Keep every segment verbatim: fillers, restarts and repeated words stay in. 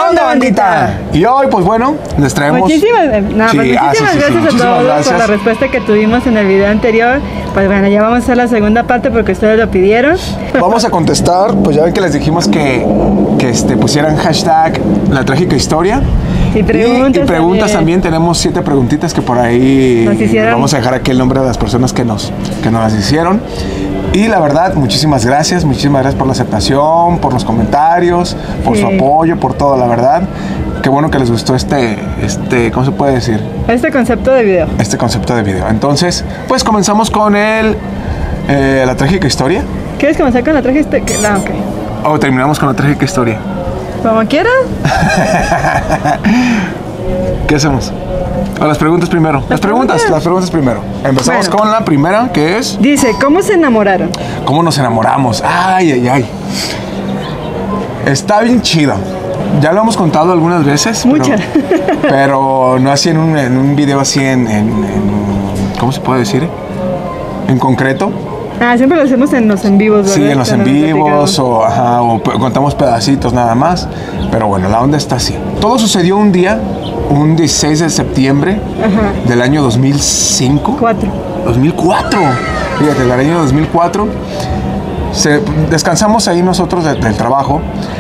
onda, bandita? Y hoy, pues bueno, les traemos... Muchísimas, no, sí, pues muchísimas ah, sí, sí, gracias sí, a muchísimas todos gracias. por la respuesta que tuvimos en el video anterior. Pues bueno, ya vamos a hacer la segunda parte porque ustedes lo pidieron. Vamos a contestar, pues ya ven que les dijimos que, que este, pusieran hashtag la trágica historia. Y preguntas, y, y preguntas también. también. Tenemos siete preguntitas que por ahí Nos hicieron. vamos a dejar aquí el nombre de las personas que nos, que nos las hicieron. Y la verdad, muchísimas gracias, muchísimas gracias por la aceptación, por los comentarios, por Sí. su apoyo, por todo, la verdad. Qué bueno que les gustó este, este, ¿cómo se puede decir? Este concepto de video. Este concepto de video. Entonces, pues comenzamos con el, eh, la trágica historia. ¿Quieres comenzar con la traje? Este? que- No, ok. O terminamos con la trágica historia. Como quieras. ¿Qué hacemos? O las preguntas primero. Las, Las preguntas, preguntas. las preguntas primero. Empezamos Bueno. con la primera, que es Dice, ¿cómo se enamoraron? ¿cómo nos enamoramos? Ay, ay, ay. Está bien chido. Ya lo hemos contado algunas veces. Muchas. Pero, pero no así en un, en un video así en, en, en- ¿cómo se puede decir? En concreto. Ah, siempre lo hacemos en los en vivos, ¿verdad? Sí, en los en Cuando nos vivos platicamos. o, ajá, o pe- contamos pedacitos nada más. Pero bueno, la onda está así. Todo sucedió un día, un dieciséis de septiembre Ajá. del año dos mil cinco. Cuatro. dos mil cuatro. Fíjate, del año dos mil cuatro. Se, descansamos ahí nosotros de- del trabajo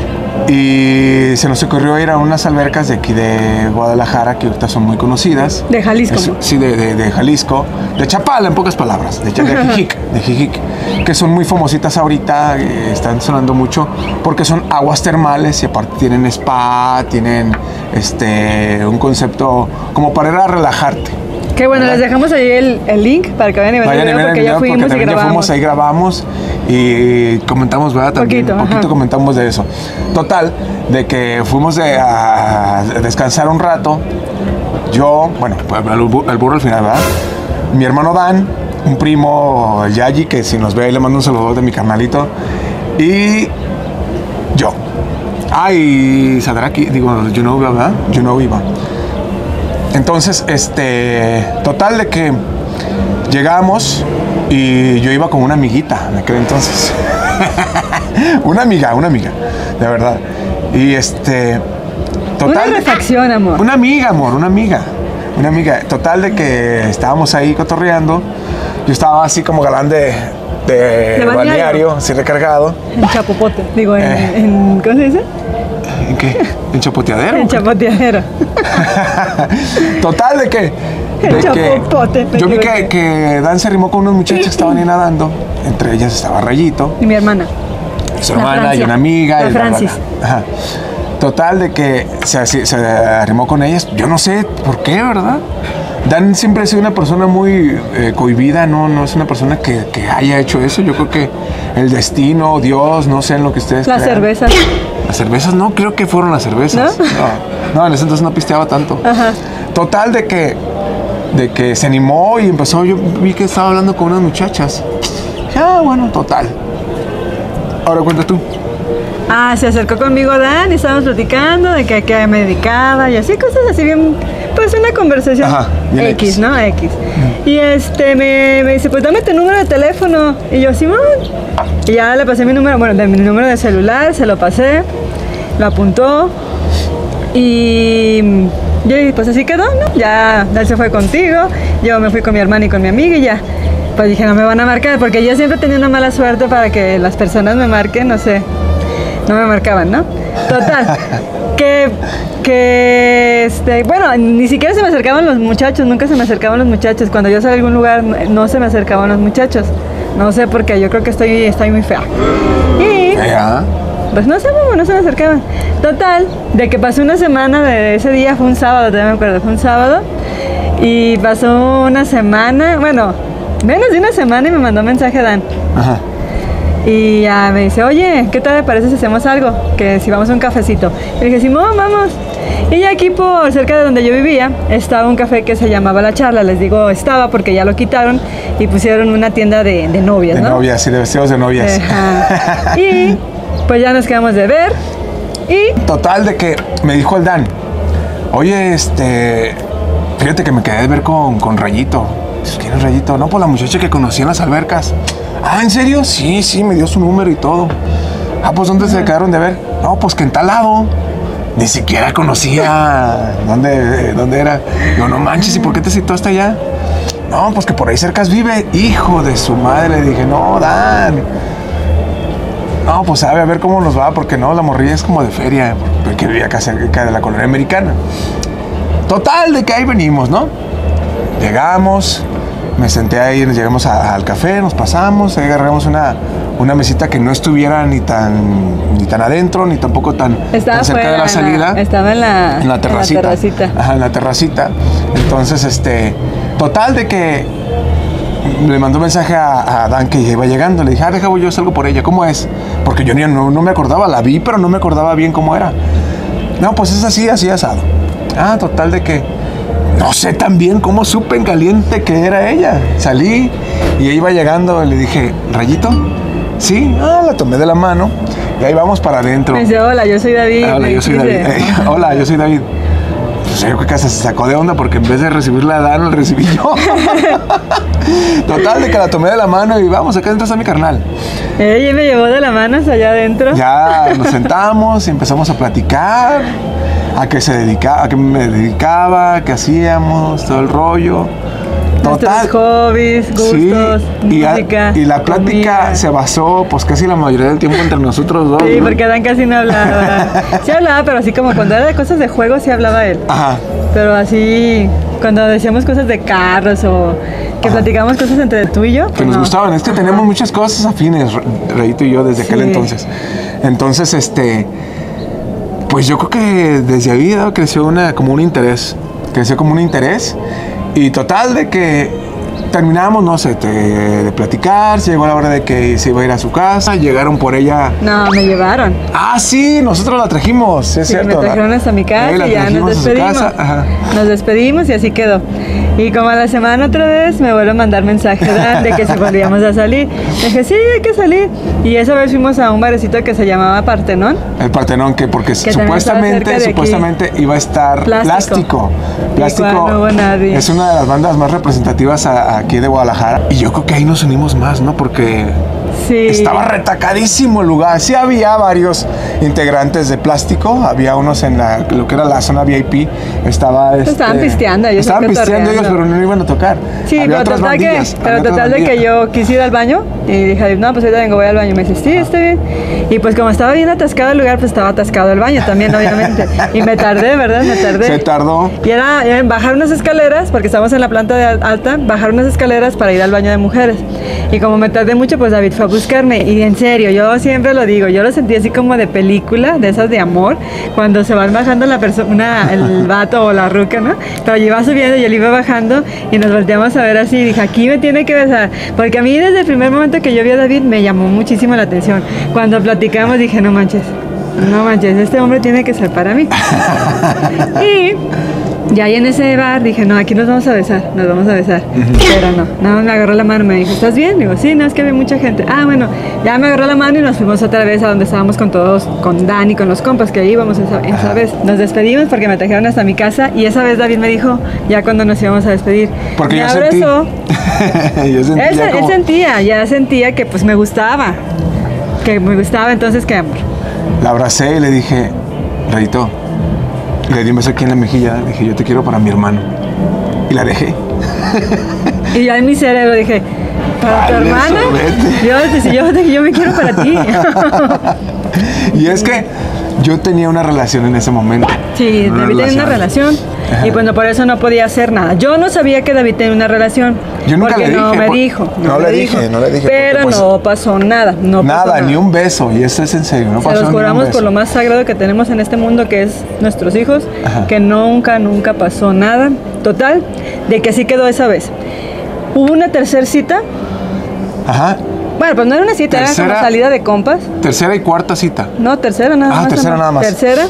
y se nos ocurrió ir a unas albercas de aquí de Guadalajara que ahorita son muy conocidas. De Jalisco. Es- sí, de, de- de Jalisco, de Chapala en pocas palabras, de, Ch- de Jijic, de Jijic, que son muy famositas ahorita, eh, están sonando mucho porque son aguas termales y aparte tienen spa, tienen este un concepto como para ir a relajarte. Qué bueno, ¿verdad? les dejamos ahí el, el link para que vayan y vean Vayan el a video ver el porque video ya porque fuimos y también ya grabamos. fuimos, ahí grabamos y comentamos, ¿verdad? También Poquito, un poquito ajá. comentamos de eso. Total, de que fuimos de, a descansar un rato. Yo, bueno, pues, el, bu- el burro al final, ¿verdad? Mi hermano Dan, un primo, el Yayi, que si nos ve ahí le mando un saludo de mi carnalito. Y yo. Ay, Sadraki, digo, Juno, ¿verdad? Juno iba. Entonces, este, total de que llegamos y yo iba con una amiguita en aquel entonces. una amiga, una amiga, de verdad. Y este, total. Una de- refacción, amor. Una amiga, amor, una amiga. Una amiga. Total de que estábamos ahí cotorreando. Yo estaba así como galán de, de, De balneario. balneario, así recargado. En Chapopote. Digo, en, Eh. en- ¿cómo se dice? ¿En qué? ¿En chapoteadero? En Chapoteadero. Total de que, El de que chapopote, me yo vi equivoqué. que, que Dan se arrimó con unos muchachos que estaban ahí nadando. Entre ellas estaba Rayito, Y mi hermana. su La hermana y Francia. una amiga. La y bla, bla, Francis. bla. Ajá. Total de que se, así- se arrimó con ellas. Yo no sé por qué, ¿verdad? Dan siempre ha sido una persona muy eh, cohibida, no, no es una persona que, que haya hecho eso. Yo creo que el destino, Dios, no sé en lo que ustedes Las crean. cervezas. Las cervezas, no creo que fueron las cervezas. ¿No? No, no, en ese entonces no pisteaba tanto. Ajá. Total de que, de que se animó y empezó, yo vi que estaba hablando con unas muchachas. Ya, bueno, total. Ahora cuenta tú. Ah, se acercó conmigo Dan y estábamos platicando de que, a qué me dedicaba y así, cosas así bien, pues una conversación Ajá, bien X, X. ¿no? X. Y este, me, me dice, pues dame tu número de teléfono. Y yo, Simón. Y ya le pasé mi número, bueno, de mi número de celular, se lo pasé, lo apuntó. Y yo dije, pues así quedó, ¿no? Ya, él se fue contigo, yo me fui con mi hermana y con mi amiga y ya. Pues dije, no me van a marcar, porque yo siempre tenía una mala suerte para que las personas me marquen, no sé. No me marcaban, ¿no? Total. que, que, este, bueno, ni siquiera se me acercaban los muchachos, nunca se me acercaban los muchachos. Cuando yo salía a algún lugar, no se me acercaban los muchachos. No sé por qué, yo creo que estoy, estoy muy fea. Y, Ya. pues no sé, cómo no se me acercaban. Total, de que pasó una semana de ese día, fue un sábado, todavía me acuerdo, fue un sábado. Y pasó una semana, bueno, menos de una semana y me mandó mensaje Dan. Ajá. Y ya me dice, oye, ¿qué tal te parece si hacemos algo? Que si vamos a un cafecito. Y le dije, Simón, vamos. Y ya aquí por cerca de donde yo vivía estaba un café que se llamaba La Charla. Les digo estaba porque ya lo quitaron y pusieron una tienda de, de novias, De ¿no? novias, sí, de vestidos de novias. Ajá. Y pues ya nos quedamos de ver. Y Total de que me dijo el Dan, oye, este, fíjate que me quedé de ver con, con Rayito. ¿Quién es Rayito? No, pues la muchacha que conocí en las albercas. Ah, ¿en serio? Sí, sí, me dio su número y todo. Ah, pues ¿dónde se quedaron de ver? No, pues que en tal lado. Ni siquiera conocía dónde, dónde era. Digo, no manches, ¿y por qué te citó hasta allá? No, pues que por ahí cerca vive. Hijo de su madre. Le dije, no, Dan. No, pues sabe, a ver cómo nos va, porque no, la morrilla es como de feria, porque vivía acá cerca de la colonia americana. Total, de que ahí venimos, ¿no? Llegamos, me senté ahí, nos llegamos a, al café, nos pasamos, ahí agarramos una, una mesita que no estuviera ni tan, ni tan adentro, ni tampoco tan, tan cerca fuera, de la salida. La, estaba en la, en la terracita. En la terracita. Ajá, en la terracita. Entonces, este, total de que le mandó un mensaje a, a Dan que iba llegando. Le dije, ah, deja, voy, yo salgo por ella. ¿Cómo es? Porque yo no, no me acordaba, la vi, pero no me acordaba bien cómo era. No, pues es así, así asado. Ah, total de que no sé tan bien cómo supe en caliente que era ella. Salí y ella iba llegando. Le dije, ¿Rayito? Sí. Ah, la tomé de la mano y ahí vamos para adentro. Me dice, hola, yo soy David. Ah, hola, yo soy David. Hola, yo soy David. Pues yo creo que se sacó de onda porque en vez de recibirla a Dan, la recibí yo. Total, de que la tomé de la mano y vamos, acá adentro está mi carnal. Ella me llevó de la mano hasta allá adentro. Ya nos sentamos y empezamos a platicar, a qué se dedicaba, a qué me dedicaba, qué hacíamos, todo el rollo. Total. Nuestros hobbies, gustos, sí, música, y, a, y la plática comida. Se basó pues casi la mayoría del tiempo entre nosotros dos. Sí, ¿no? porque Dan casi no hablaba. Sí hablaba, pero así como cuando era de cosas de juego sí hablaba él. Ajá. Pero así, cuando decíamos cosas de carros o que Ajá. platicamos cosas entre tú y yo. Que pues nos no. gustaban, es que Ajá. tenemos muchas cosas afines, Rayito y yo, desde sí. aquel entonces. Entonces, este, pues yo creo que desde ahí ¿no? creció una, como un interés, creció como un interés. Y total de que terminamos, no sé, de, de platicar, se llegó la hora de que se iba a ir a su casa, llegaron por ella. No, me llevaron. Ah, sí, nosotros la trajimos, sí, es sí, cierto. Me trajeron hasta mi casa la, y ya nos despedimos. Nos despedimos y así quedó. Y como a la semana otra vez me vuelve a mandar mensaje Dan, de que si volvíamos a salir. Le dije, sí, hay que salir. Y esa vez fuimos a un barecito que se llamaba Partenón. El Partenón, que porque que supuestamente, supuestamente iba a estar Plástico. Plástico, Plástico no hubo nadie. Es una de las bandas más representativas a, a aquí de Guadalajara. Y yo creo que ahí nos unimos más, ¿no? Porque sí. estaba retacadísimo el lugar. Sí había varios integrantes de Plástico. Había unos en la, lo que era la zona V I P. Estaba, este, estaban pisteando. Ellos estaban pisteando ellos, pero no iban a tocar. Sí, había pero total, que, pero total de que yo quise ir al baño. Y dije, no, pues ahorita vengo, voy al baño. Y me dice, sí, está bien. Y pues como estaba bien atascado el lugar, pues estaba atascado el baño también, obviamente. Y me tardé, ¿verdad? Me tardé. Se tardó. Y era, era bajar unas escaleras, porque estábamos en la planta de alta, bajar unas escaleras para ir al baño de mujeres. Y como me tardé mucho, pues David fue a buscarme. Y en serio, yo siempre lo digo, yo lo sentí así como de película, de esas de amor, cuando se van bajando la persona, el vato o la ruca, ¿no? Pero yo iba subiendo y él iba bajando y nos volteamos a ver así y dije, aquí me tiene que besar. Porque a mí desde el primer momento que yo vi a David me llamó muchísimo la atención. Cuando platicamos dije, no manches, no manches, este hombre tiene que ser para mí. Y ya ahí en ese bar dije, no, aquí nos vamos a besar, nos vamos a besar. Uh-huh. Pero no, nada más me agarró la mano, me dijo, ¿estás bien? Digo, sí, no, es que había mucha gente. Ah, bueno, ya me agarró la mano y nos fuimos otra vez a donde estábamos con todos, con Dani, con los compas que íbamos esa, esa vez. Nos despedimos porque me trajeron hasta mi casa y esa vez David me dijo, ya cuando nos íbamos a despedir, porque me yo abrazó. Sentí. yo sentí él, ya como... él sentía, ya sentía que pues me gustaba, que me gustaba, entonces qué amor. La abracé y le dije, Rayito, le di un beso aquí en la mejilla, le dije, yo te quiero para mi hermano. Y la dejé. Y ya en mi cerebro dije, ¿para tu hermano? Yo, yo, yo me quiero para ti. Y es que yo tenía una relación en ese momento. Sí, una David tenía una relación. Ajá. Y bueno, por eso no podía hacer nada. Yo no sabía que David tenía una relación. Yo nunca porque le dije. No me por... dijo. No, no le dije, no le dije. Pero porque, pues, no pasó nada. No nada, pasó nada, ni un beso. Y eso es en serio. No Se pasó los juramos ni por lo más sagrado que tenemos en este mundo, que es nuestros hijos, Ajá. que nunca, nunca pasó nada. Total, de que así quedó esa vez. Hubo una tercera cita. Ajá. Bueno, pues no era una cita, tercera, era como salida de compas. Tercera y cuarta cita. No, tercera nada ah, más. Ah, tercera nada más. Tercera.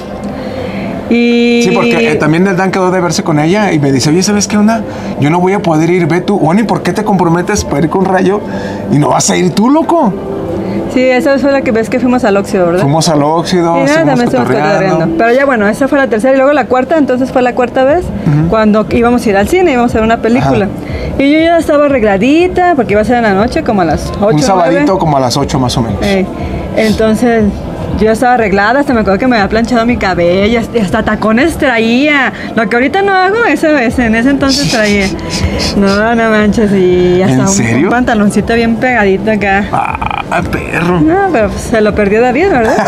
Y... Sí, porque eh, también el Dan quedó de verse con ella y me dice, oye, ¿sabes qué onda? Yo no voy a poder ir, ve tú. Bueno, ¿y por qué te comprometes para ir con Rayo y no vas a ir tú, loco? Sí, esa fue la que ves que fuimos al óxido, ¿verdad? Fuimos al óxido, sí, también estuvimos cotorreando. Pero ya bueno, esa fue la tercera y luego la cuarta, entonces fue la cuarta vez uh-huh. cuando íbamos a ir al cine, íbamos a ver una película. Ajá. Y yo ya estaba arregladita porque iba a ser en la noche, como a las ocho. Un sabadito como a las ocho más o menos. Eh, entonces Yo ya estaba arreglada, hasta me acuerdo que me había planchado mi cabello, hasta hasta tacones traía. Lo que ahorita no hago, eso, eso en ese entonces traía. No, no manches, y hasta ¿En un, serio? un pantaloncito bien pegadito acá. Ah, perro. No, pero pues, se lo perdió David, ¿verdad?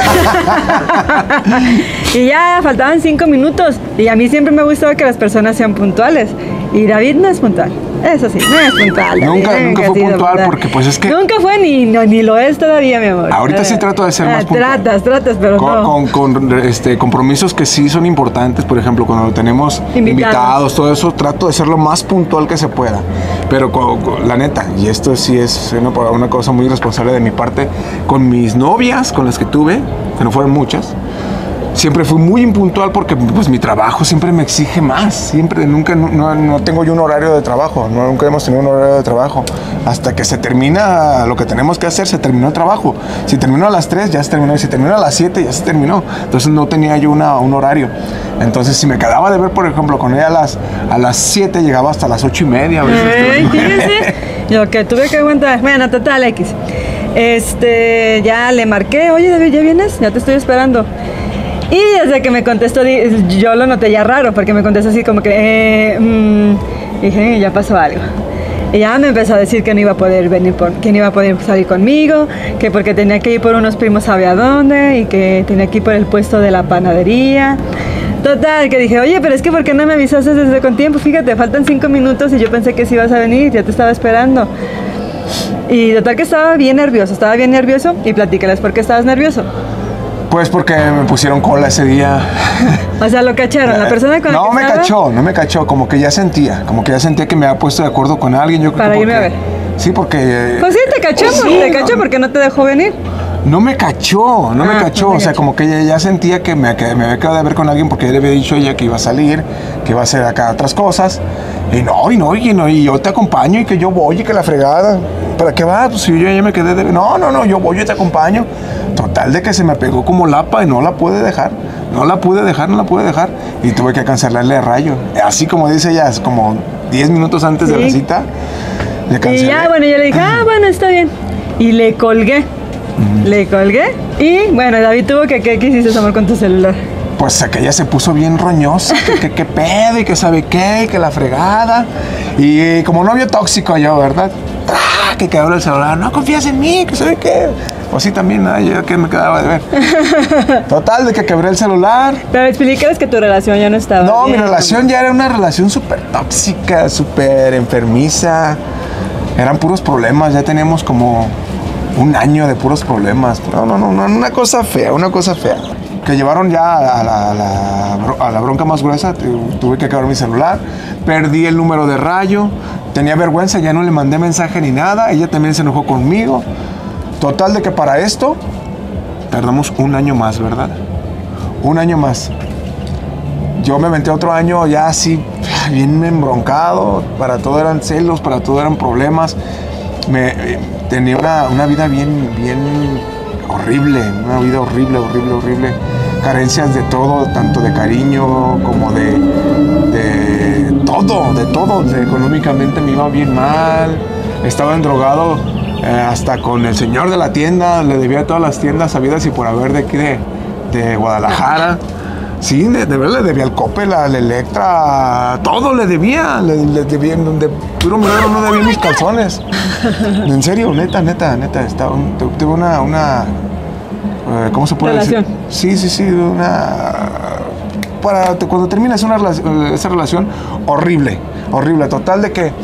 Y ya faltaban cinco minutos. Y a mí siempre me ha gustado que las personas sean puntuales. Y David no es puntual. Eso sí, no es puntual. David, Nunca, nunca fue sí, puntual ¿verdad? porque pues es que... Nunca fue ni, no, ni lo es todavía, mi amor. Ahorita sí Eh, trato de ser más ah, puntual. Tratas, tratas, pero Con, no. con, con, este, compromisos que sí son importantes, por ejemplo, cuando tenemos Invitados. invitados, todo eso, trato de ser lo más puntual que se pueda. Pero con, con- la neta, y esto sí es una, una cosa muy irresponsable de mi parte, con mis novias, con las que tuve, que no fueron muchas, siempre fui muy impuntual porque pues mi trabajo siempre me exige más. Siempre, nunca, no, no- no tengo yo un horario de trabajo. No, nunca hemos tenido un horario de trabajo. Hasta que se termina lo que tenemos que hacer, se terminó el trabajo. Si terminó a las tres, ya se terminó. Y si terminó a las siete, ya se terminó. Entonces no tenía yo una, un horario. Entonces si me quedaba de ver, por ejemplo, con ella a las, a las siete, llegaba hasta las ocho y media. A veces, Ey, fíjese, lo que tuve que aguantar. Bueno, total, X. Este, ya le marqué, oye David, ¿ya vienes? Ya te estoy esperando. Y desde que me contestó, di- yo lo noté ya raro, porque me contestó así como que, eh, mm, dije, ya pasó algo. Y ya me empezó a decir que no iba a poder venir, por, que no iba a poder salir conmigo, que porque tenía que ir por unos primos sabe a dónde, y que tenía que ir por el puesto de la panadería. Total, que dije, oye, pero es que ¿por qué no me avisaste desde con tiempo? Fíjate, faltan cinco minutos y yo pensé que sí ibas a venir, ya te estaba esperando. Y total que estaba bien nervioso, estaba bien nervioso y platícales por qué estabas nervioso. Pues porque me pusieron cola ese día. O sea, lo cacharon, la persona con la No que me estaba, cachó, no me cachó, como que ya sentía, como que ya sentía que me había puesto de acuerdo con alguien. Yo creo Para que irme a porque- ver. Sí, porque... Pues sí, te cachó, Sí, te no. cachó porque no te dejó venir. No me cachó, no me Ah, cachó, no te o sea, cachó. como que ella ya sentía que me, que me había quedado de ver con alguien porque ya le había dicho a ella que iba a salir, que iba a hacer acá otras cosas. Y no, y no, y no, y yo te acompaño y que yo voy y que la fregada. ¿Para qué va? Pues si yo ya me quedé de ver. No, no, no, yo voy y te acompaño. Total de que se me pegó como lapa y no la pude dejar. No la pude dejar, no la pude dejar. Y tuve que cancelarle el rayo. Así como dice ella, es como diez minutos antes de la Sí. cita. Le Y cancelé. ya, bueno, yo le dije, ah, bueno, está bien. Y le colgué. Le colgué. Y bueno, David tuvo que, ¿qué quisiste amor con tu celular? Pues aquella se puso bien roñosa, que, que, que pedo y que sabe qué, y que la fregada. Y como novio tóxico yo, ¿verdad? ¡Ah! Que quedó el celular, no confías en mí, que sabe qué. Pues sí, también, ¿no? Yo que me quedaba de ver. Total, de que quebré el celular. Pero explícales que tu relación ya no estaba No, mi bien. relación ya era una relación súper tóxica, súper enfermiza. Eran puros problemas, ya teníamos como un año de puros problemas. No, no, no, no, una cosa fea, una cosa fea. Que llevaron ya a la, a la, bro- a la bronca más gruesa, tu- tuve que acabar mi celular, perdí el número de rayo, tenía vergüenza, ya no le mandé mensaje ni nada, ella también se enojó conmigo. Total de que para esto tardamos un año más, ¿verdad? Un año más. Yo me aventé otro año ya así, bien embroncado, para todo eran celos, para todo eran problemas. Me, eh, tenía una, una vida bien, bien horrible, una vida horrible, horrible, horrible. Carencias de todo, tanto de cariño como de, de todo, de todo. De- económicamente me iba bien mal, estaba endrogado eh, hasta con el señor de la tienda, le debía a todas las tiendas habidas y por haber de aquí de, de Guadalajara. Sí, de, de verdad le debía al Coppel, al Electra, todo le debía, le, le debía, de puro milagro no debía mis calzones. En serio, neta, neta, neta, estaba, tu- tuve una, una, eh, ¿cómo se puede Relación. decir? Sí, sí, sí, una, para, cuando terminas una relación, esa relación, horrible, horrible, total de que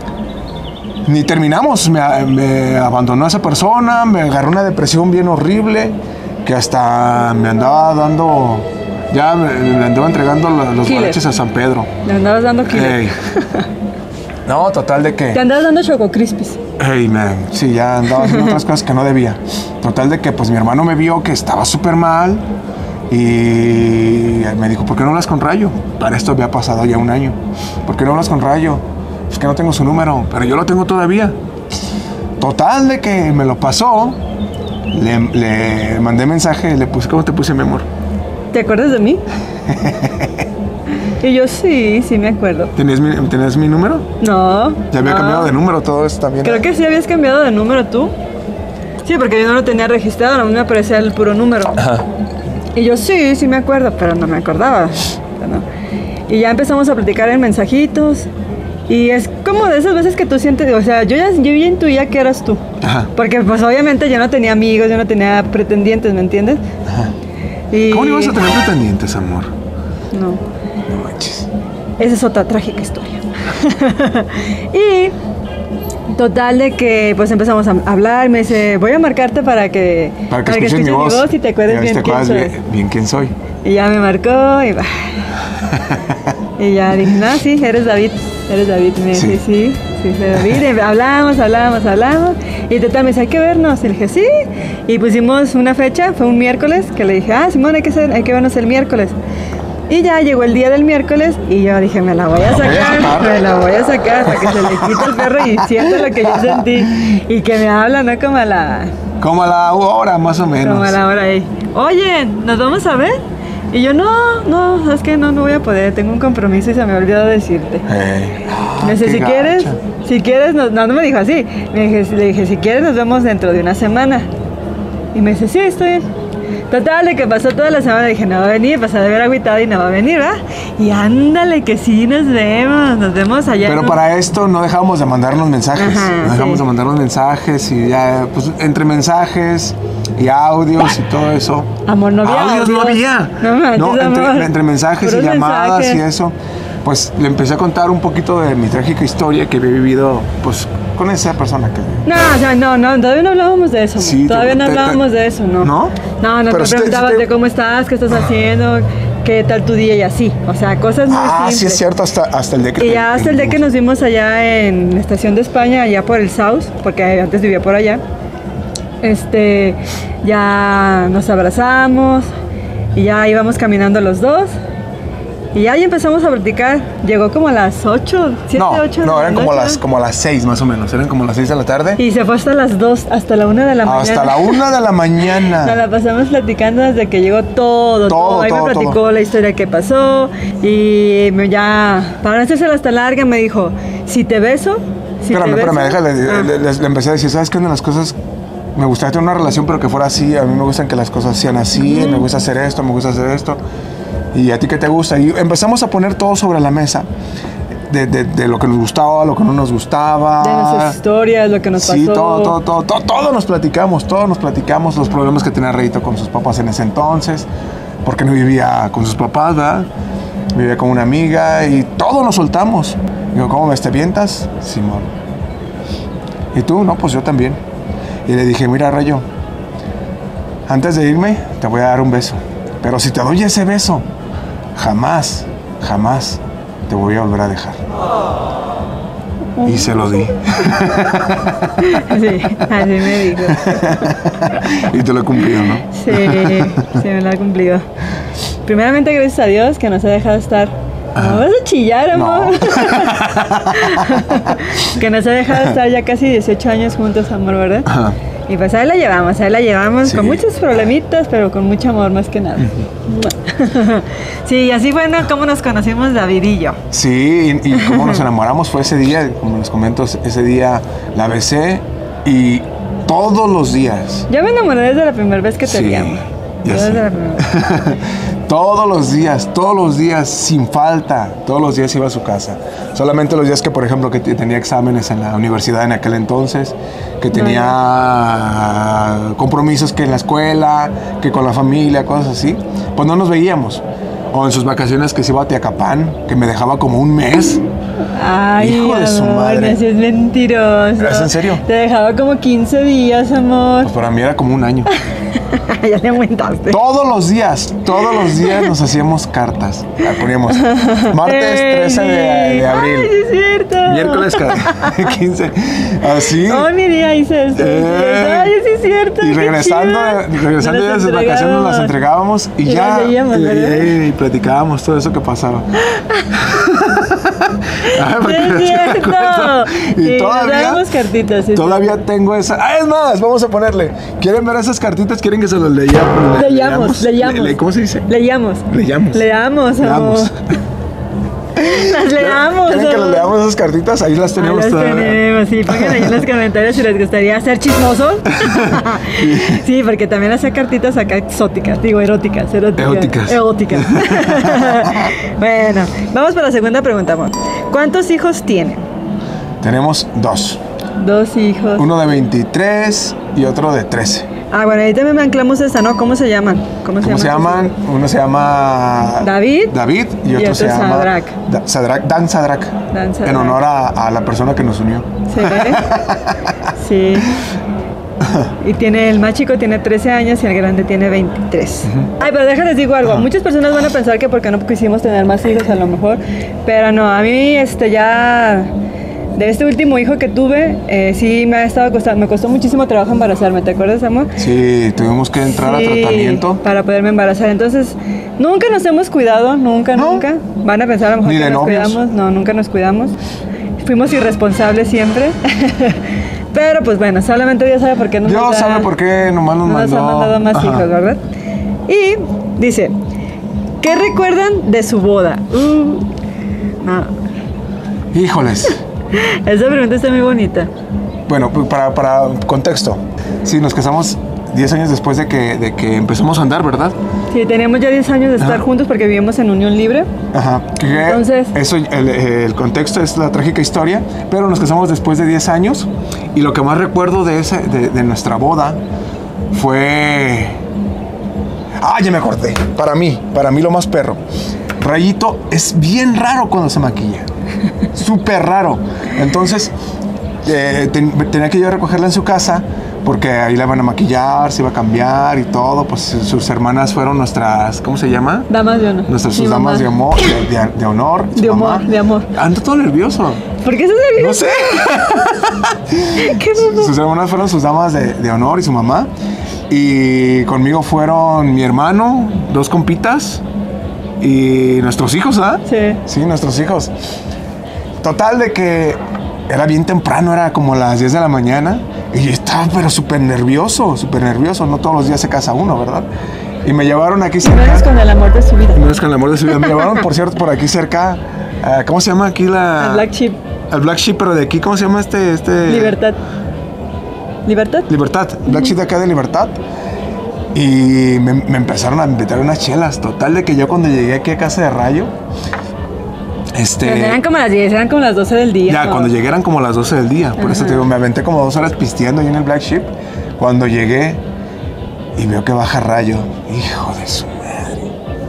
ni terminamos, me, me abandonó esa persona, me agarró una depresión bien horrible, que hasta me andaba dando, ya me, me andaba entregando la- los Killer. guaraches a San Pedro. Le andabas dando killer. Ey. No, total de Te que, andabas dando Choco Crispis. hey man, sí, ya andaba haciendo otras cosas que no debía. Total de que pues mi hermano me vio que estaba súper mal y me dijo, ¿por qué no hablas con Rayo? Para esto había pasado ya un año. ¿Por qué no hablas con Rayo? Es que no tengo su número, pero yo lo tengo todavía. Total de que me lo pasó, le, le mandé mensaje, le puse, ¿cómo te puse, mi amor? ¿Te acuerdas de mí? Y yo sí, sí me acuerdo. ¿Tenías mi, ¿tenías mi número? No. Ya había no. cambiado de número todo eso también. Creo que sí habías cambiado de número tú. Sí, porque yo no lo tenía registrado, no me aparecía el puro número. Ajá. Y yo, sí, sí me acuerdo, pero no me acordaba. Bueno, y ya empezamos a platicar en mensajitos. Y es como de esas veces que tú sientes, o sea, yo ya, yo ya intuía que eras tú. Ajá. Porque pues obviamente yo no tenía amigos, yo no tenía pretendientes, ¿me entiendes? Ajá. Y... ¿Cómo no ibas a tener pretendientes, amor? No. No manches. Esa es otra trágica historia. Y total de que pues empezamos a hablar, me dice, voy a marcarte para que, Para que escuches mi voz. y te acuerdes Ya bien te quién acuerdas soy. bien, bien quién soy. Y ya me marcó y, y ya dije, no, sí, eres David, eres David. Y me dice, sí, sí, sí, soy David. Y hablamos, hablamos, hablamos. Y total me dice, hay que vernos. Y le dije, sí. Y pusimos una fecha, fue un miércoles, que le dije, ah, Simón, hay que, ser, hay que vernos el miércoles. Y ya llegó el día del miércoles y yo dije, me la voy a sacar, me la voy a sacar para que se le quite el perro y sienta lo que yo sentí. Y que me habla, ¿no? Como a la... Como a la hora, más o menos. Como a la hora ahí. Oye, ¿nos vamos a ver? Y yo, no, no, es que no, no voy a poder, tengo un compromiso y se me olvidó decirte. Hey. Me dice, Qué si gacha. quieres, si quieres, nos- no, no me dijo así. Me dije, le dije, si quieres nos vemos dentro de una semana. Y me dice, sí, estoy bien. Total, de que pasó toda la semana, dije, no va a venir, pasé de ver agüitado y no va a venir, ¿verdad? Y ándale, que sí, nos vemos, nos vemos allá. Pero en un- para esto no dejábamos de mandarnos mensajes. Ajá, no dejamos sí. de mandarnos mensajes y ya, pues entre mensajes y audios y todo eso. Amor, no había Audios no audios. había. No manches, entre, amor. entre mensajes Puros y llamadas mensajes. y eso. Pues le empecé a contar un poquito de mi trágica historia que había vivido, pues, con esa persona que... No, o sea, no, no, todavía no hablábamos de eso. amor. Sí, te- todavía no te- te- hablábamos de eso, ¿no. ¿No? No, no, Pero te sí te- preguntabas sí te- de cómo estás, qué estás haciendo, qué tal tu día y así. O sea, cosas muy Ah, simples. sí es cierto, hasta, hasta el día que... Y ya hasta el día que nos vimos allá en la estación de España, allá por el South, porque antes vivía por allá, este, ya nos abrazamos y ya íbamos caminando los dos. Y ya ahí empezamos a platicar. Llegó como a las ocho, siete, No, ocho de no, la eran como noche, las, ¿no? como las seis más o menos. Eran como las seis de la tarde. Y se fue hasta las dos, hasta la una de la mañana. Hasta la una de la mañana. Nos la pasamos platicando desde que llegó todo, todo. Todo, Ahí todo, me platicó todo. la historia que pasó. Y me ya, para no hacérsela hasta larga, me dijo, si te beso, si espérame, te beso... espérame, déjale. Ah. Le, le- le empecé a decir, ¿sabes qué? Una de las cosas... Me gustaría tener una relación, pero que fuera así. A mí me gustan que las cosas sean así. Me gusta hacer esto, me gusta hacer esto. ¿Y a ti qué te gusta? Y empezamos a poner todo sobre la mesa. De, de- de lo que nos gustaba, lo que no nos gustaba. De nuestras historias, lo que nos Sí, pasó. todo, todo, todo, todo, todo nos platicamos, todo nos platicamos, los problemas que tenía Reyito con sus papás en ese entonces, porque no vivía con sus papás, ¿verdad? Vivía con una amiga y todo nos soltamos. Digo, ¿cómo ves? ¿Te vientas? Simón. ¿Y tú? No, pues yo también. Y le dije, mira, Rayo, antes de irme, te voy a dar un beso. Pero si te doy ese beso, jamás, jamás te voy a volver a dejar. Y se lo di. Sí, así me dijo. Y te lo he cumplido, ¿no? Sí, sí, me lo ha cumplido. Primeramente, gracias a Dios que nos ha dejado estar. No vas a chillar, amor. No. Que nos ha dejado estar ya casi dieciocho años juntos, amor, ¿verdad? Ajá. Y pues ahí la llevamos, ahí la llevamos, Sí. con muchos problemitas, pero con mucho amor más que nada. Sí, y así fue, ¿no? Cómo nos conocimos David y yo. Sí, y, y cómo nos enamoramos fue ese día, como les comento, ese día la besé y todos los días, Yo me enamoré desde la primera vez que te Sí, vi, amor. ya Yo sé. desde la primera vez. todos los días, todos los días, sin falta, todos los días iba a su casa. Solamente los días que, por ejemplo, que t- tenía exámenes en la universidad en aquel entonces, que tenía compromisos que en la escuela, que con la familia, cosas así, pues no nos veíamos. O en sus vacaciones que se iba a Teacapán, que me dejaba como un mes. Ay, Hijo de su amor, madre. así es mentiroso. ¿Es en serio? Te dejaba como quince días, amor. Pues para mí era como un año. Ya le aumentaste. Todos los días, todos los días nos hacíamos cartas. La poníamos martes trece de, de abril. Ay, sí es cierto. Miércoles quince. Así. Oh, mi día hice esto. Eh, Ay, sí es cierto. Y qué regresando, chido. regresando Nos ya de sus vacaciones nos las entregábamos y, Y ya. las leíamos, y, ¿verdad? y- y platicábamos todo eso que pasaba. Ay, Sí, porque es no me cierto. acuerdo. Y Sí, nos todavía, dábamos cartitas. sí, todavía tengo esa. Ah, es más, vamos a ponerle. ¿Quieren ver esas cartitas? ¿Quieren que se las lea? Leíamos, leíamos. Le- le- ¿Cómo se dice? Leíamos. Leíamos. Leamos, amor. Leamos. Las leamos. ¿Quieren que ¿no? les leamos esas cartitas? Ahí las tenemos Ahí las todas. tenemos, sí, pongan ahí en los comentarios si les gustaría ser chismosos. Sí, porque también hacía cartitas acá exóticas, digo eróticas, eróticas. Eróticas. Eróticas. Bueno, vamos para la segunda pregunta, amor. ¿Cuántos hijos tienen? Tenemos dos. Dos hijos. Uno de veintitrés y otro de trece. Ah, bueno, ahí también me anclamos esta, ¿no? ¿Cómo se llaman? ¿Cómo se ¿Cómo se llaman? llaman? Uno se llama David. David y otro, Y otro se llama Sadrach. Da- Sadrach, Dan Sadrach. Dan Sadrach. En honor a, a la persona que nos unió. ¿Se ve? Sí. Y tiene, el más chico tiene trece años y el grande tiene veintitrés. Ay, pero déjales digo algo. Ajá. Muchas personas van a pensar que porque no quisimos tener más hijos a lo mejor. Pero no, a mí este ya... De este último hijo que tuve, eh, sí me ha estado costando, me costó muchísimo trabajo embarazarme, ¿te acuerdas, amor? Sí, tuvimos que entrar Sí, a tratamiento. para poderme embarazar. Entonces, nunca nos hemos cuidado, nunca, No. nunca. Van a pensar a lo mejor Ni que de nos novios. cuidamos. No, nunca nos cuidamos. Fuimos irresponsables siempre. Pero pues bueno, solamente Dios sabe por qué no Dios nos ha- sabe por qué nomás nos no nos mandó. han mandado más Ajá. hijos, ¿verdad? Y dice, ¿qué recuerdan de su boda? Uh, no, Híjoles. esa pregunta está muy bonita. Bueno, pues, para, para contexto. Sí, nos casamos diez años después de que, de que empezamos a andar, ¿verdad? Sí, teníamos ya diez años de estar Ajá. juntos porque vivimos en unión libre. Ajá. Que Entonces- Eso, el, el contexto es la trágica historia, pero nos casamos después de diez años y lo que más recuerdo de, ese, de, de nuestra boda fue... Ah, ya me acordé. Para mí, para mí lo más perro. Rayito es bien raro cuando se maquilla. Súper raro. Entonces, eh, ten- tenía que yo recogerla en su casa porque ahí la van a maquillar, se iba a cambiar y todo. Pues sus hermanas fueron nuestras, ¿cómo se llama? Damas de honor. Nuestras Mi sus damas mamá. de amor, de, de- de honor. su De mamá. amor, de amor. Ando todo nervioso. ¿Por qué se No sé. ¿Qué pasó? Sus hermanas fueron sus damas de, de honor y su mamá. Y conmigo fueron mi hermano, dos compitas y nuestros hijos, ¿ah? Sí. Sí, nuestros hijos. Total de que era bien temprano, era como las diez de la mañana. Y yo estaba pero súper nervioso, súper nervioso. No todos los días se casa uno, ¿verdad? Y me llevaron aquí No eres cerca. con el amor de su vida. No es con el amor de su vida. Me llevaron, por cierto, por aquí cerca. ah, ¿Cómo se llama aquí la...? El Black Sheep. Al Black Sheep, pero de aquí, ¿cómo se llama este...? este... Libertad. ¿Libertad? Libertad, Black Sheep de acá de Libertad. Y me, me empezaron a invitar unas chelas. Total de que yo cuando llegué aquí a Casa de Rayo, este... Pero eran como las diez, eran como las doce del día. Ya, ¿no? cuando llegué eran como las doce del día. Por eso Ajá. te digo, me aventé como dos horas pisteando ahí en el Black Sheep. Cuando llegué y veo que baja Rayo. Hijo de su madre.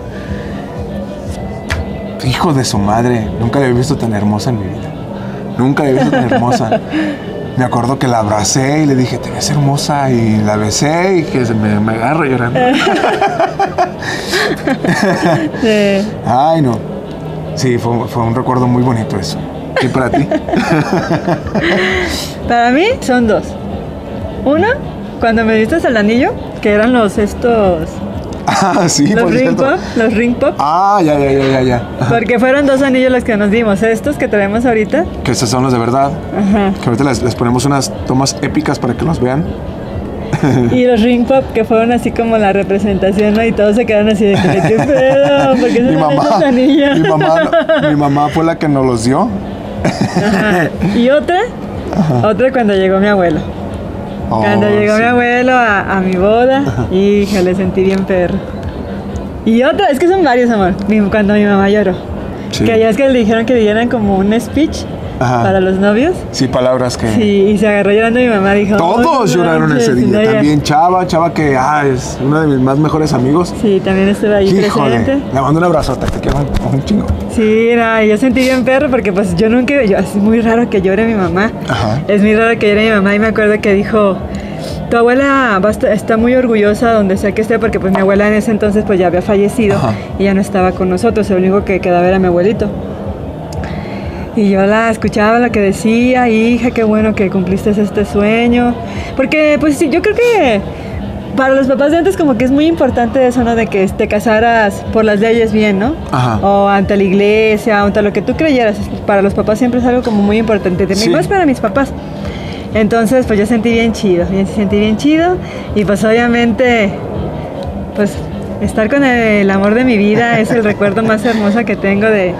Hijo de su madre. Nunca la había visto tan hermosa en mi vida. Nunca la había visto tan hermosa. Me acuerdo que la abracé y le dije, te ves hermosa. Y la besé y que se me, me agarro llorando. Sí. Ay, no. Sí, fue, fue un recuerdo muy bonito eso. ¿Y para ti? Para mí son dos. Uno, cuando me diste el anillo, que eran los estos... Ah, sí, los por ring cierto. pop, los ring pop. Ah, ya, ya, ya, ya, ya. Ajá. Porque fueron dos anillos los que nos dimos. Estos que traemos ahorita. Que estos son los de verdad. Ajá. Que ahorita les, les ponemos unas tomas épicas para que los vean. Y los ring pop que fueron así como la representación, ¿no? Y todos se quedaron así de que, ¿qué pedo? ¿Por qué Mi son esos mamá, anillos? mi mamá, mi mamá fue la que nos los dio. Ajá. Y otra, otra cuando llegó mi abuelo. Oh, Cuando llegó sí. mi abuelo a, a mi boda, hija, le sentí bien perro. Y otra, es que son varios, amor. Mi- Cuando mi mamá lloró. Sí. Que ya es que le dijeron que dieran como un speech Ajá. para los novios. Sí, palabras que... Sí, y se agarró llorando mi mamá. Dijo, Todos "Oh, lloraron manches", ese y no, día. ya- También Chava, Chava que ah, es uno de mis más mejores amigos. Sí, también estuve ahí Híjole, presente. le mando un abrazote, te quiero un, un chingo. Sí, era, yo sentí bien perro porque pues yo nunca, yo, es muy raro que llore mi mamá. Ajá. Es muy raro que llore mi mamá y me acuerdo que dijo, tu abuela va a esta- está muy orgullosa donde sea que esté porque pues mi abuela en ese entonces pues ya había fallecido Ajá. y ya no estaba con nosotros, el único que quedaba era mi abuelito. Y yo la escuchaba lo que decía, hija, qué bueno que cumpliste este sueño. Porque pues sí, yo creo que para los papás de antes como que es muy importante eso, ¿no? De que te casaras por las leyes bien, ¿no? Ajá. O ante la iglesia, ante lo que tú creyeras. Para los papás siempre es algo como muy importante. Sí. Más para mis papás. Entonces, pues yo sentí bien chido, bien, sentí bien chido. Y pues obviamente, pues estar con el amor de mi vida es el recuerdo más hermoso que tengo de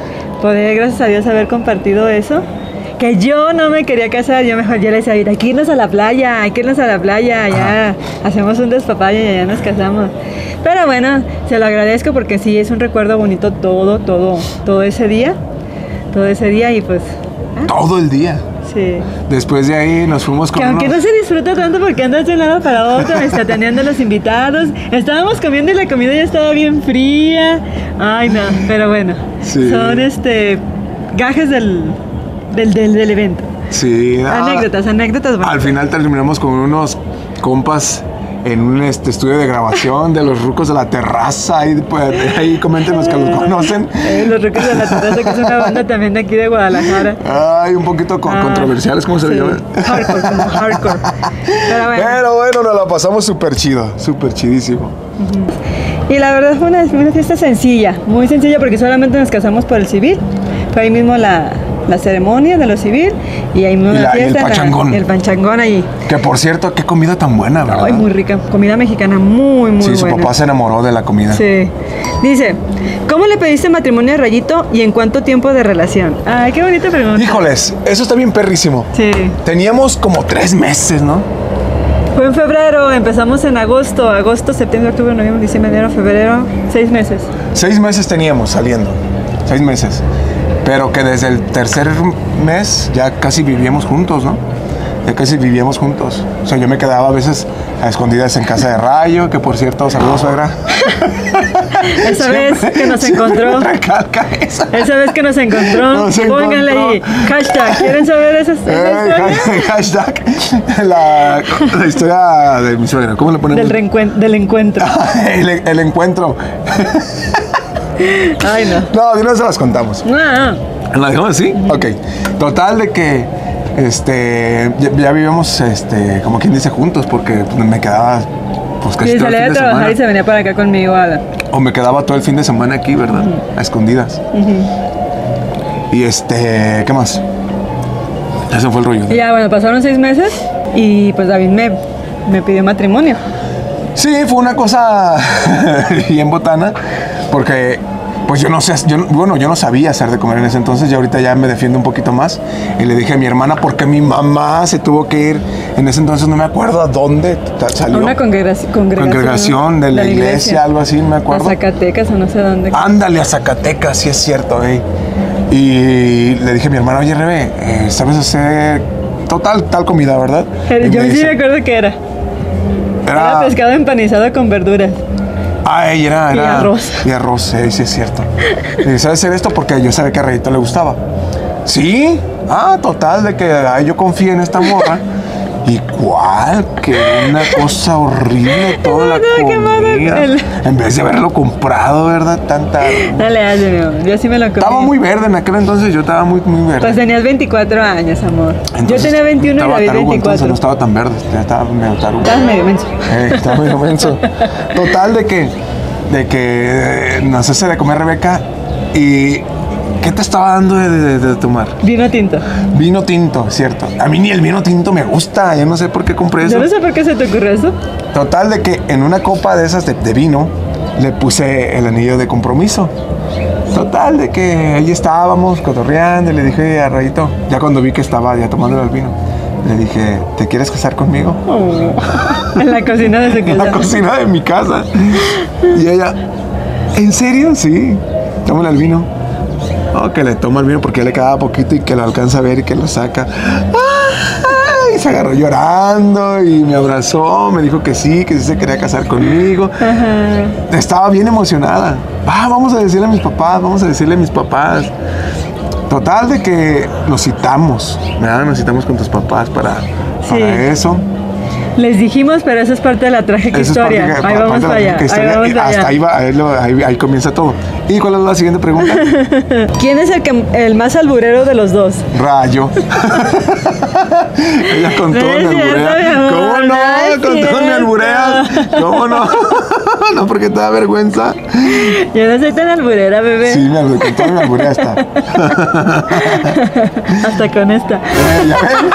poder, gracias a Dios, haber compartido eso. Que yo no me quería casar, yo mejor yo le decía, hay que irnos a la playa, hay que irnos a la playa, ya hacemos un despapalle y ya nos casamos. Pero bueno, se lo agradezco porque sí, es un recuerdo bonito todo, todo, todo ese día, todo ese día y pues... ¿ah? Todo el día. Sí. Después de ahí nos fuimos con que aunque unos... no se disfruta tanto porque andas de un lado para otro, está atendiendo a los invitados, estábamos comiendo y la comida ya estaba bien fría, ay no, pero bueno, sí. son este gajes del... Del, del, del evento. Sí. Anécdotas, anécdotas. Bueno. Al final terminamos con unos compas en un este, estudio de grabación de los rucos de la terraza. Ahí, pues, ahí comenten los que los conocen. Eh, los rucos de la terraza, que es una banda también de aquí de Guadalajara. Ay, un poquito con, ah, controversiales, ¿cómo se sí. le llama? Hardcore, como hardcore. Pero bueno, Pero bueno nos la pasamos súper chido, súper chidísimo. Uh-huh. Y la verdad fue una, una fiesta sencilla, muy sencilla porque solamente nos casamos por el civil. Fue ahí mismo la... la ceremonia de lo civil y ahí mismo y la, la fiesta, y el pachangón. La, el pachangón ahí. Que por cierto, qué comida tan buena, ¿verdad? Ay, muy rica, comida mexicana muy, muy sí, buena. Sí, su papá se enamoró de la comida. Sí. Dice, ¿cómo le pediste matrimonio a Rayito y en cuánto tiempo de relación? Ay, qué bonita pregunta. Híjoles, eso está bien perrísimo. Sí. Teníamos como tres meses, ¿no? Fue en febrero, empezamos en agosto, agosto, septiembre, octubre, noviembre, diciembre, enero, febrero, seis meses. Seis meses teníamos saliendo, seis meses. Pero que desde el tercer mes ya casi vivíamos juntos, ¿no? Ya casi vivíamos juntos. O sea, yo me quedaba a veces a escondidas en casa de Rayo, que por cierto, saludos, suegra. Esa vez que nos encontró. Recalca esa. Esa vez que nos encontró. Nos Pónganle encontró. Ahí. Hashtag. ¿Quieren saber esa, esa eh, historia? Hashtag. La, la historia de mi suegra. ¿Cómo le ponemos? Del, reencuen- del encuentro. el, el encuentro. Ay, no. No, de una vez se las contamos. No. ¿La dejamos así? Ok. Total de que este ya, ya vivíamos este como quien dice juntos porque me quedaba pues casi sí, todo el fin salía de a trabajar semana. Y se venía para acá conmigo a la... O me quedaba todo el fin de semana aquí, ¿verdad? Uh-huh. A escondidas. Uh-huh. Y este, ¿qué más? Ese fue el rollo. Y ya, bueno, pasaron seis meses y pues David me, me pidió matrimonio. Sí, fue una cosa bien botana, porque pues yo no sé, yo, bueno, yo no sabía hacer de comer en ese entonces, y ahorita ya me defiendo un poquito más. Y le dije a mi hermana, porque mi mamá se tuvo que ir, en ese entonces no me acuerdo a dónde salió. Una congregación. Congregación, congregación de la, de la iglesia, iglesia, algo así, no me acuerdo. A Zacatecas o no sé dónde. Ándale, a Zacatecas, sí es cierto, eh. Y le dije a mi hermana, oye, Rebe, eh, ¿sabes hacer total, tal comida, verdad? Pero yo me sí me acuerdo que era. Era, era pescado empanizado con verduras. Ah, era, era. Y arroz. Y arroz, sí, sí es cierto. Y ¿sabes hacer esto? Porque yo sabía que a Rayito le gustaba. ¿Sí? Ah, total, de que ay, yo confío en esta morra. ¿Y cuál? Que una cosa horrible toda la comida. El... En vez de haberlo comprado, ¿verdad? Tanta... Dale, hazle, mi amor. Yo sí me lo comí. Estaba muy verde en aquel entonces, yo estaba muy, muy verde. Pues tenías veinticuatro años, amor. Entonces, yo tenía veintiuno y David veinticuatro. Entonces no estaba tan verde, ya estaba medio tarugo. Estabas medio menso. Eh, estaba medio menso. Total, de que, de que nos hace de comer Rebeca y... ¿Qué te estaba dando de, de, de tomar? Vino tinto. Vino tinto, cierto. A mí ni el vino tinto me gusta. Yo no sé por qué compré eso. Yo no sé por qué se te ocurrió eso. Total, de que en una copa de esas de, de vino le puse el anillo de compromiso. Total, de que ahí estábamos cotorreando y le dije a Rayito, ya cuando vi que estaba ya tomando el vino, le dije, ¿te quieres casar conmigo? Oh, en la cocina de su casa. En la cocina de mi casa. Y ella, ¿en serio? Sí. Tómale el vino. Oh, que le toma el vino porque ya le quedaba poquito y que lo alcanza a ver y que lo saca. ¡Ay! Se agarró llorando y me abrazó, me dijo que sí, que sí se quería casar conmigo. Ajá. Estaba bien emocionada. Ah, vamos a decirle a mis papás, vamos a decirle a mis papás. Total de que nos citamos, ¿verdad? Nos citamos con tus papás para, sí. para eso. Les dijimos, pero eso es parte de la trágica eso historia. Es ahí, vamos para allá. ahí vamos para allá. Hasta ahí, va, ahí, lo, ahí, ahí comienza todo. ¿Y cuál es la siguiente pregunta? ¿Quién es el, que, el más alburero de los dos? Rayo. Ella con todo me alburea. ¿Cómo no? no con todo me albureas. ¿Cómo no? No, porque te da vergüenza. Yo no soy tan alburera, bebé. Sí, me alburea, con todo me alburea hasta. Hasta con esta. Eh, ¿ya ven?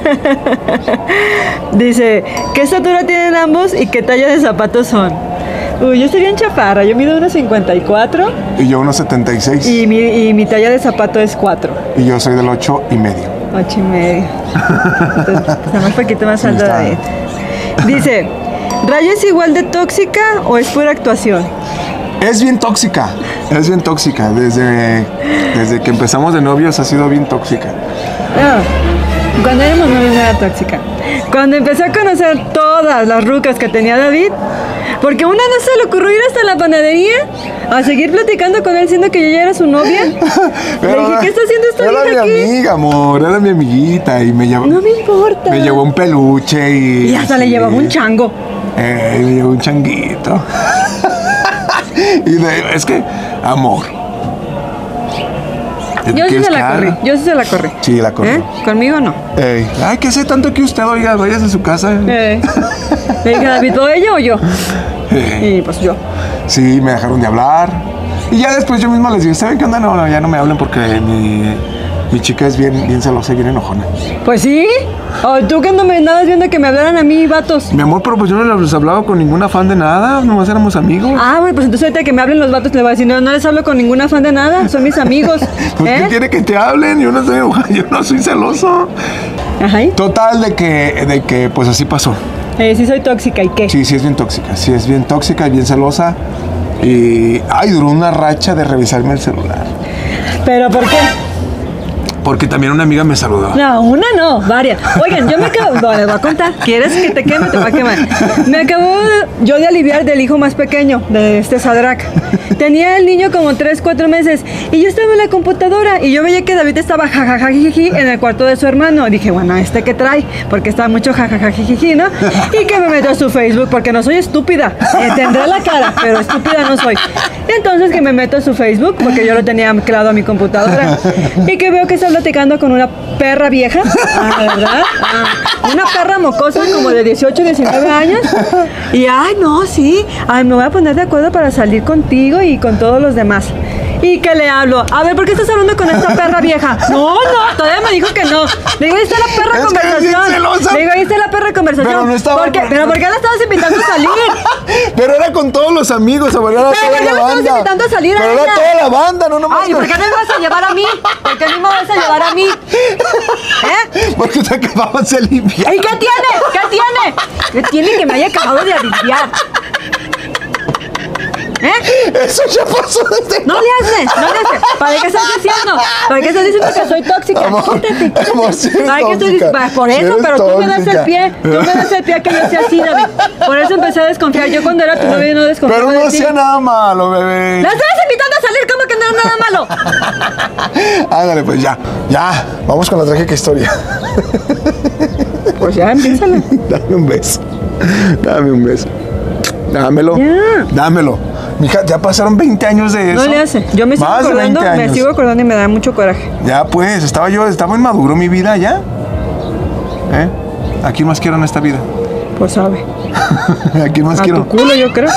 Dice, ¿qué estatura tienen ambos y qué talla de zapatos son? Uy, yo estoy bien chaparra, yo mido uno cincuenta y cuatro. Y yo unos setenta y seis. Y mi, y mi talla de zapato es cuatro. Y yo soy del ocho y medio. Ocho y medio. Entonces, pues, un poquito más Sí, alto está. de Dice, ¿Rayo es igual de tóxica o es pura actuación? Es bien tóxica, es bien tóxica. Desde, desde que empezamos de novios ha sido bien tóxica. No, cuando éramos novios no era tóxica. Cuando empecé a conocer todas las rucas que tenía David, porque una no se le ocurrió ir hasta la panadería a seguir platicando con él siendo que yo ya era su novia. Le dije, ¿qué está haciendo esta Era mi vieja aquí? amiga, amor, era mi amiguita y me llevó, No me importa. me llevó un peluche y... Y hasta le sí. llevaba un chango. Eh, me llevó un changuito. Y de- es que, amor. Yo sí ¿Quieres se que la haga? corrí, yo sí se la corrí. Sí, la corrí. ¿Eh? Conmigo no. Ey, ay, ¿qué hace tanto que usted, oiga, vayas a su casa? Eh. Le dije, David, ¿o ella o yo? Eh, Y pues yo. Sí, me dejaron de hablar. Y ya después yo mismo les dije, ¿saben qué onda? No, no, ya no me hablen porque mi, mi chica es bien, bien celosa y bien enojona. Pues sí. O tú que no me andabas viendo que me hablaran a mí, vatos. Mi amor, pero pues yo no les hablaba con ningún afán de nada, nomás éramos amigos. Ah, bueno, pues entonces ahorita que me hablen los vatos, le voy a decir, no, no les hablo con ningún afán de nada, son mis amigos. Pues ¿qué ¿Eh? quiere que te hablen? Yo no soy, yo no soy celoso. Ajá. ¿y? Total de que, de que pues así pasó. Eh, sí soy tóxica, ¿y qué? Sí, sí es bien tóxica, sí es bien tóxica y bien celosa. Y, ay, duró una racha de revisarme el celular. ¿Pero por qué? Porque también una amiga me saludó. No, una no, varias. Oigan, yo me acabo... No, les voy a contar. ¿Quieres que te queme? Te va a quemar. Me acabo de- yo de aliviar del hijo más pequeño, de este Sadrac. Tenía el niño como tres, cuatro meses y yo estaba en la computadora y yo veía que David estaba jajajajiji en el cuarto de su hermano. Dije, bueno, ¿este qué trae? Porque estaba mucho jajajajiji, ¿no? Y que me meto a su Facebook porque no soy estúpida. Eh, tendré la cara, pero estúpida no soy. Y entonces que me meto a su Facebook porque yo lo tenía anclado a mi computadora y que veo que está platicando con una perra vieja, ah, ¿verdad? Ah, una perra mocosa como de dieciocho, diecinueve años. Y ay, no, sí, ay, me voy a poner de acuerdo para salir contigo y con todos los demás. Y que le hablo, a ver, ¿por qué estás hablando con esta perra vieja? No, no, todavía me dijo que no. Le digo, ahí está la perra Es que eres bien conversación. celosa. Le digo, ahí está la perra conversación. Pero no estaba- ¿Por qué? ¿Pero por qué la estabas invitando a salir? Pero era con todos los amigos, amor, era Pero toda ¿por qué la me estabas banda. invitando a salir a Pero era ella? toda la banda, no nomás. Ay, ¿por qué no me vas a llevar a mí? ¿Por qué no me vas a llevar a mí? ¿Eh? Porque te acababas de limpiar. ¿Y qué tiene? ¿Qué tiene? ¿Qué tiene que me haya acabado de aliviar? ¿Eh? Eso ya pasó desde... No le haces, no le haces. ¿Para qué estás diciendo? ¿Para qué estás diciendo que soy tóxica? Amor, Quítate. amor, sí eres ¿Para qué estoy tóxica. diciendo? Pues por Sí eso, eres pero tú me das el tóxica. pie. Tú me das el pie a que yo sea así, David. Por eso empecé a desconfiar. Yo cuando era tu novio no desconfiaba Pero no de ti. hacía nada malo, bebé. ¡La estabas invitando a salir! ¿Cómo que no era nada malo? Ándale, pues ya, ya. Vamos con la trágica historia. Pues ya, empiézale. Dame un beso. Dame un beso. Dámelo. Ya. Dámelo. Mija, ya pasaron veinte años de eso. No le hace. Yo me sigo Más de acordando, veinte me años. sigo acordando y me da mucho coraje. Ya pues, estaba yo, estaba inmaduro mi vida ya. ¿Eh? ¿A quién más quiero en esta vida? Pues sabe. ¿A quién más A quiero? tu culo, yo creo.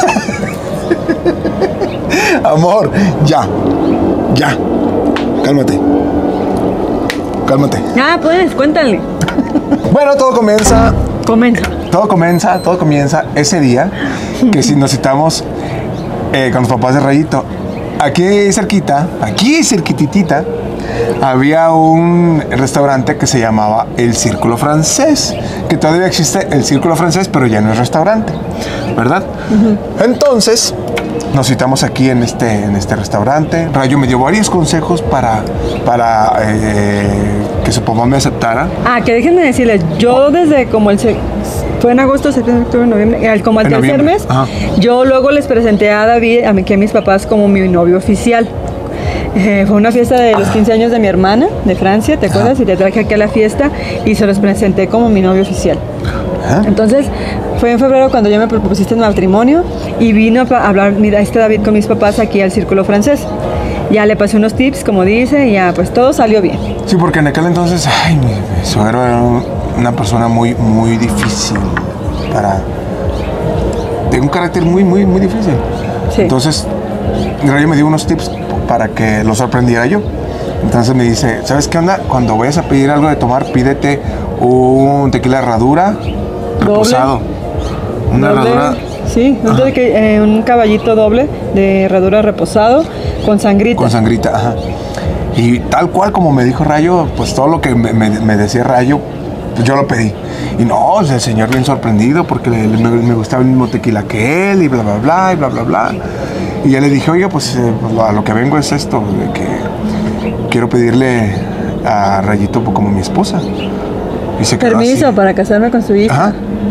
Amor, ya. Ya. Cálmate. Cálmate. Ah, pues, cuéntale. Bueno, todo comienza. Comienza. Todo comienza, todo comienza ese día que si nos citamos eh, con los papás de Rayito. Aquí cerquita, aquí cerquititita, había un restaurante que se llamaba El Círculo Francés, que todavía existe El Círculo Francés, pero ya no es restaurante, ¿verdad? Uh-huh. Entonces, nos citamos aquí en este, en este restaurante. Rayo me dio varios consejos para, para eh, que su papá me aceptara. Ah, que déjenme decirles, yo desde como el... Se- fue en agosto, septiembre, octubre, noviembre, al- como al En tercer noviembre. mes, Ajá. yo luego les presenté a David, a, mi, que a mis papás, como mi novio oficial. Eh, fue una fiesta de los quince años de mi hermana, de Francia, ¿te acuerdas? Y te traje aquí a la fiesta y se los presenté como mi novio oficial. ¿Ah? Entonces, fue en febrero cuando yo me propusiste en matrimonio y vino a hablar, mira, este David con mis papás aquí al Círculo Francés. Ya le pasé unos tips, como dice, y ya, pues todo salió bien. Sí, porque en aquel entonces, ay, mi, mi suegro era una persona muy, muy difícil para... de un carácter muy, muy, muy difícil. Sí. Entonces, Rayo me dio unos tips para que lo sorprendiera yo. Entonces me dice, ¿sabes qué onda? Cuando vayas a pedir algo de tomar, pídete un tequila herradura reposado. Una Doble. herradura Sí, un, de que, eh, un caballito doble de herradura reposado con sangrita. Con sangrita, ajá. Y tal cual como me dijo Rayo, pues todo lo que me, me, me decía Rayo, pues yo lo pedí. Y no, el señor bien sorprendido porque le, le, me gustaba el mismo tequila que él y bla, bla, bla, y bla, bla, bla. Y ya le dije, oiga, pues, eh, pues a lo que vengo es esto, de que quiero pedirle a Rayito como mi esposa. Y se quedó Permiso así. para casarme con su hija. Ajá.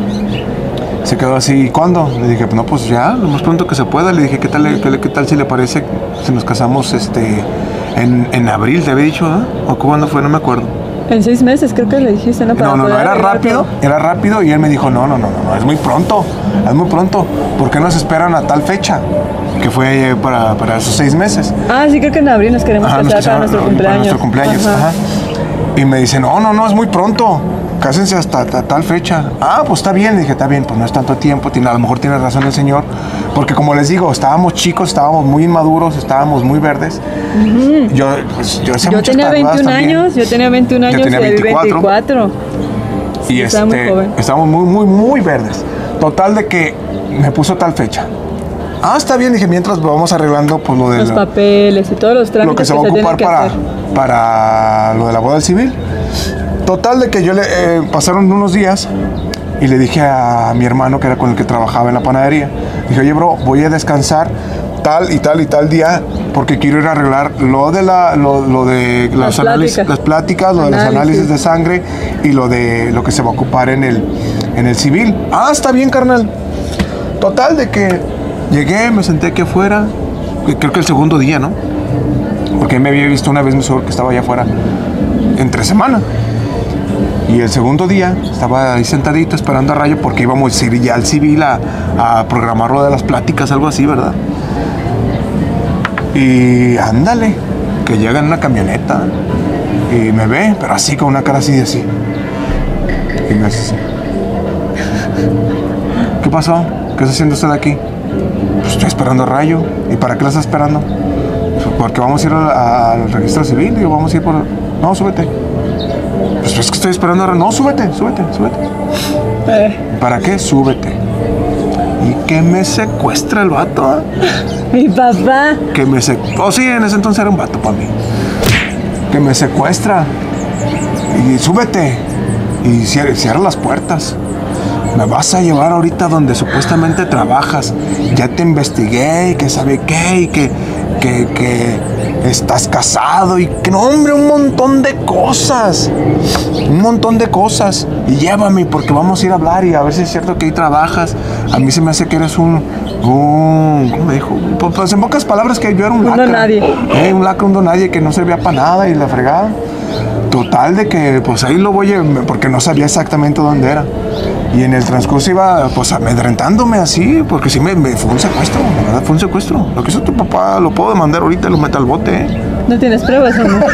Se quedó así, ¿cuándo? Le dije, no, pues ya, lo más pronto que se pueda. Le dije, ¿qué tal, qué, qué tal si le parece si nos casamos este en, en abril? ¿Te había dicho, eh? ¿O cuándo fue? No me acuerdo. En seis meses creo que le dijiste, ¿no? Para No, no, no, poder era arreglar rápido, todo. era rápido y él me dijo, no, no, no, no, no, es muy pronto, es muy pronto. ¿Por qué nos esperan a tal fecha? Que fue eh, para, para esos seis meses. Ah, sí, creo que en abril nos queremos Ajá, nos casar para casaron, nuestro no, cumpleaños. Para nuestro cumpleaños, Ajá. ajá. Y me dice, no, no, no, es muy pronto. Cásense hasta ta- tal fecha. Ah, pues está bien. Le dije, está bien, pues no es tanto tiempo. Tiene, a lo mejor tiene razón el señor. Porque como les digo, estábamos chicos, estábamos muy inmaduros, estábamos muy verdes. Uh-huh. Yo, pues, yo hacía Yo muchas tenía tarugadas veintiún también. años, yo tenía veintiún años Yo tenía y él veinticuatro. veinticuatro. Y Sí, estaba muy este, joven. estábamos muy, muy, muy verdes. Total de que me puso tal fecha. Ah, está bien. Dije, mientras vamos arreglando pues lo de Los la- papeles y todos los trámites lo que se va a tienen ocupar que para, hacer. para lo de la boda civil. Total de que yo le eh, pasaron unos días y le dije a mi hermano, que era con el que trabajaba en la panadería, dije, oye, bro, voy a descansar tal y tal y tal día porque quiero ir a arreglar lo de la lo, lo de Las los análisis, pláticas. las pláticas, lo de los Análisis. análisis de sangre y lo de lo que se va a ocupar en el en el civil. Ah, está bien, carnal. Total de que llegué, me senté aquí afuera, que creo que el segundo día, ¿no? Porque me había visto una vez mi suegro que estaba allá afuera entre semana. Y el segundo día estaba ahí sentadito esperando a Rayo porque íbamos a ir ya al civil a, a programar lo de las pláticas, algo así, ¿verdad? Y ándale, que llega en una camioneta y me ve, pero así con una cara así de así. Y me hace así. ¿Qué pasó? ¿Qué está haciendo usted aquí? Pues estoy esperando a Rayo. ¿Y para qué la está esperando? Pues porque vamos a ir al, al registro civil. Digo, vamos a ir por... No, súbete. Pues es que estoy esperando a Rayo. No, súbete, súbete, súbete. Eh, ¿Para qué? Súbete. Y que me secuestra el vato, ¿eh? mi papá. Que me secuestra. Oh, sí, en ese entonces era un vato para mí. Que me secuestra. Y súbete. Y cierra, cierra las puertas. Me vas a llevar ahorita donde supuestamente trabajas. Ya te investigué y que sabe qué y que, que, que estás casado y que no, hombre, un montón de cosas. Un montón de cosas. Y llévame porque vamos a ir a hablar y a ver si es cierto que ahí trabajas. A mí se me hace que eres un... un ¿cómo me dijo? Pues, pues en pocas palabras que yo era un Un lacra. don nadie. Eh, un lacra, un don nadie que no servía para nada y la fregada. Total de que pues ahí lo voy a... porque no sabía exactamente dónde era. Y en el transcurso iba pues amedrentándome así, porque sí me, me fue un secuestro, la verdad fue un secuestro. Lo que hizo tu papá lo puedo demandar ahorita y lo meto al bote, ¿eh? No tienes pruebas, amor.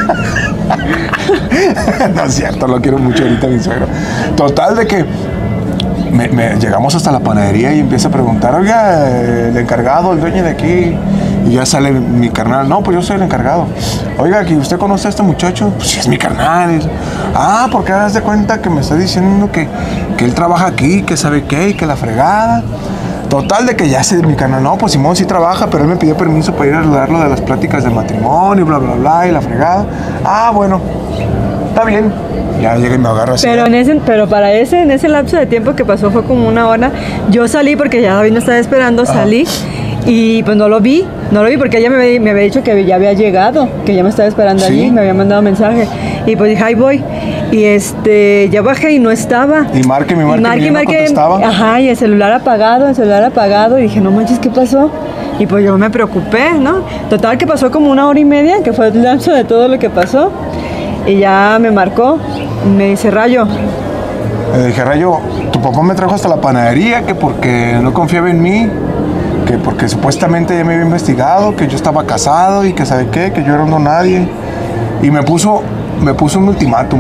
No es cierto, lo quiero mucho ahorita mi suegro. Total de que me, me- llegamos hasta la panadería y empieza a preguntar, oiga, el encargado, el dueño de aquí. Y ya sale mi carnal, no, pues yo soy el encargado. Oiga, ¿que usted conoce a este muchacho? Pues sí, es mi carnal. Y, ah, porque das de cuenta que me está diciendo que, que él trabaja aquí, que sabe qué, y que la fregada. Total de que ya sé mi carnal, no, pues Simón sí trabaja, pero él me pidió permiso para ir a arreglar lo de las pláticas de matrimonio, bla, bla, bla, y la fregada. Ah, bueno, está bien. Ya llega y me agarra así. Pero en ese, pero para ese, en ese lapso de tiempo que pasó fue como una hora. Yo salí porque ya David me estaba esperando, salí y pues no lo vi, no lo vi porque ella me había, me había dicho que ya había llegado, que ya me estaba esperando Sí. allí, me había mandado mensaje y pues dije, ahí voy. Y este, ya bajé y no estaba. Y marque, mi marque, y y no contestaba. Ajá, y el celular apagado, el celular apagado y dije, no manches, ¿qué pasó? Y pues yo me preocupé, ¿no? Total que pasó como una hora y media, que fue el lapso de todo lo que pasó. Y ya me marcó, me dice, Rayo, Le dije, Rayo, tu papá me trajo hasta la panadería, que porque no confiaba en mí, que porque supuestamente ya me había investigado, que yo estaba casado y que sabe qué, que yo era un don nadie. Y me puso, me puso un ultimátum.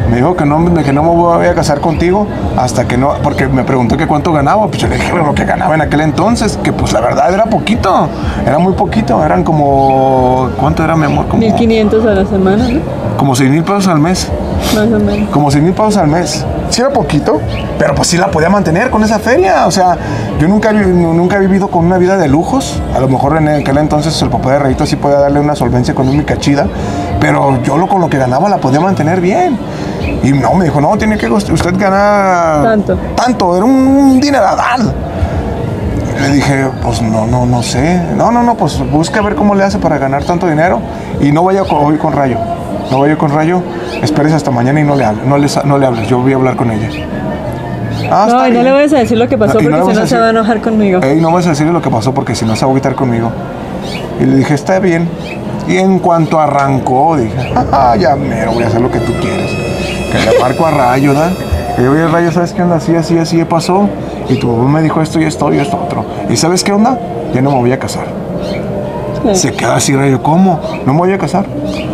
Me dijo que no, que no me voy a casar contigo hasta que no, porque me preguntó que cuánto ganaba. Pues yo le dije lo que ganaba en aquel entonces, que pues la verdad era poquito, era muy poquito, eran como, ¿cuánto era, mi amor? Como mil quinientos a la semana, ¿no? Como seis mil pesos al mes. Más o menos. Como seis mil pesos al mes. Sí era poquito, pero pues sí la podía mantener con esa feria. O sea, yo nunca, nunca he vivido con una vida de lujos. A lo mejor en aquel entonces el papá de Rayito sí podía darle una solvencia económica chida, pero yo lo, con lo que ganaba la podía mantener bien. Y no, me dijo, no, tiene que usted ganar tanto. Tanto, era un dineral. Le dije, pues no, no, no sé. No, no, no, pues busca ver cómo le hace para ganar tanto dinero y no vaya hoy con Rayo. No vaya con Rayo, esperes hasta mañana y no le hables, no, les, no le hables, yo voy a hablar con ella. Ah, no, y no le vas a decir lo que pasó no, porque no si no decir, se va a enojar conmigo. Ey, no vas a decirle lo que pasó porque si no se va a agüitar conmigo. Y le dije, está bien. Y en cuanto arrancó, dije, ah, ya mero, voy a hacer lo que tú quieres. Que le marco a Rayo, ¿verdad? Y yo, oye, Rayo, ¿sabes qué onda? Así, así, así pasó. Y tu papá me dijo esto y esto y esto otro. ¿Y sabes qué onda? Ya no me voy a casar. Sí. Se queda así, Rayo, ¿cómo? No me voy a casar.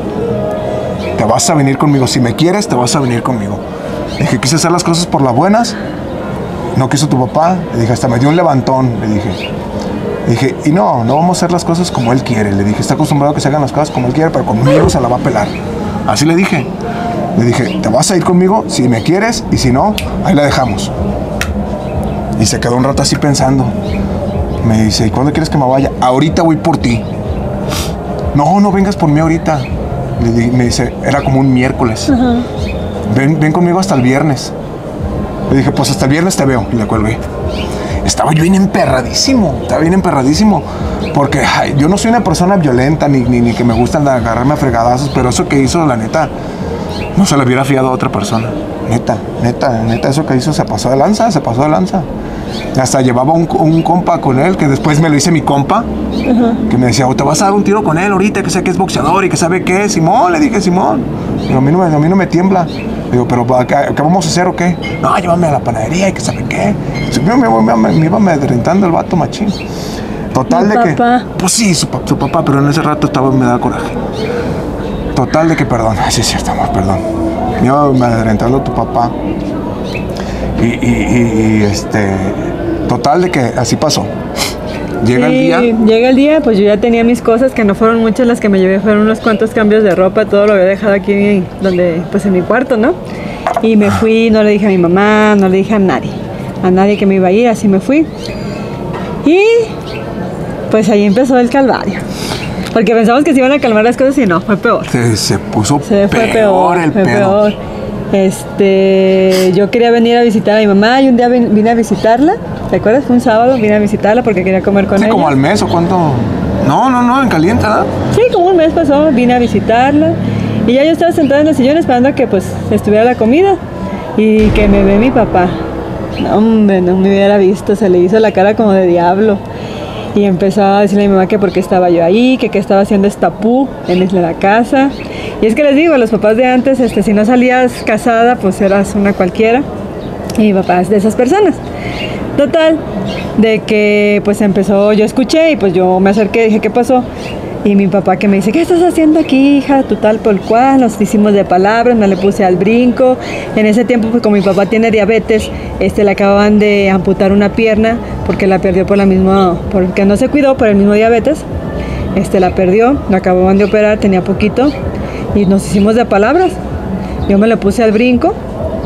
Te vas a venir conmigo. Si me quieres, te vas a venir conmigo. Dije, quise hacer las cosas por las buenas. No quiso tu papá. Le dije, hasta me dio un levantón. Le dije, le dije, y no, no vamos a hacer las cosas como él quiere. Le dije, está acostumbrado a que se hagan las cosas como él quiere, pero conmigo se la va a pelar. Así le dije. Le dije, te vas a ir conmigo si me quieres y si no, ahí la dejamos. Y se quedó un rato así pensando. Me dice, ¿y cuándo quieres que me vaya? Ahorita voy por ti. No, no vengas por mí ahorita. Le di, me dice, era como un miércoles. Uh-huh. Ven, ven conmigo hasta el viernes. Le dije, pues hasta el viernes te veo. Y le cuelgué. Estaba yo bien emperradísimo. Estaba bien emperradísimo. Porque ay, yo no soy una persona violenta ni, ni, ni que me gustan agarrarme a fregadazos. Pero eso que hizo, la neta, no se le hubiera fiado a otra persona. Neta, neta, neta, eso que hizo se pasó de lanza, se pasó de lanza. Hasta llevaba un, un compa con él, que después me lo hice mi compa, uh-huh. Que me decía, oh, te vas a dar un tiro con él ahorita, que sé que es boxeador y que sabe qué es. Simón, le dije, Simón. Digo, a mí no me, a mí no me tiembla. Digo, pero ¿qué, ¿qué vamos a hacer o qué? No, llévame a la panadería y que sabe qué. Me, me, me, me, me iba amedrentando el vato machín. Total de papá? que... Pues sí, su, su papá, pero en ese rato estaba, me da coraje. Total de que, perdón, sí es cierto, amor, perdón. Me iba amedrentando tu papá. Y, y, y, y este... Total de que así pasó. Llega sí, el día. Llega el día, pues yo ya tenía mis cosas, que no fueron muchas las que me llevé, fueron unos cuantos cambios de ropa, todo lo había dejado aquí donde, pues en mi cuarto, ¿no? Y me fui, no le dije a mi mamá, no le dije a nadie, a nadie que me iba a ir, así me fui. Y pues ahí empezó el calvario. Porque pensamos que se iban a calmar las cosas y no, fue peor. Se, se puso se peor fue peor, el fue pedo. Peor. Este, yo quería venir a visitar a mi mamá y un día vine a visitarla. ¿Te acuerdas? Fue un sábado, vine a visitarla porque quería comer con sí, ella. ¿Como al mes o cuánto? No, no, no, en caliente, ¿verdad? Sí, como un mes pasó, vine a visitarla. Y ya yo estaba sentada en el sillón esperando a que pues estuviera la comida. Y que me ve mi papá. No, hombre, no me hubiera visto, se le hizo la cara como de diablo. Y empezaba a decirle a mi mamá que por qué estaba yo ahí, que qué estaba haciendo esta pu en la casa. Y es que les digo, los papás de antes, este, si no salías casada, pues eras una cualquiera. Y mi papá es de esas personas. Total, de que pues empezó, yo escuché y pues yo me acerqué y dije, ¿qué pasó? Y mi papá que me dice, ¿qué estás haciendo aquí, hija? Total, por cual, nos hicimos de palabras, me le puse al brinco. En ese tiempo, pues como mi papá tiene diabetes, este, le acababan de amputar una pierna porque la perdió por la misma, porque no se cuidó por el mismo diabetes. Este, la perdió, la acababan de operar, tenía poquito y nos hicimos de palabras. Yo me le puse al brinco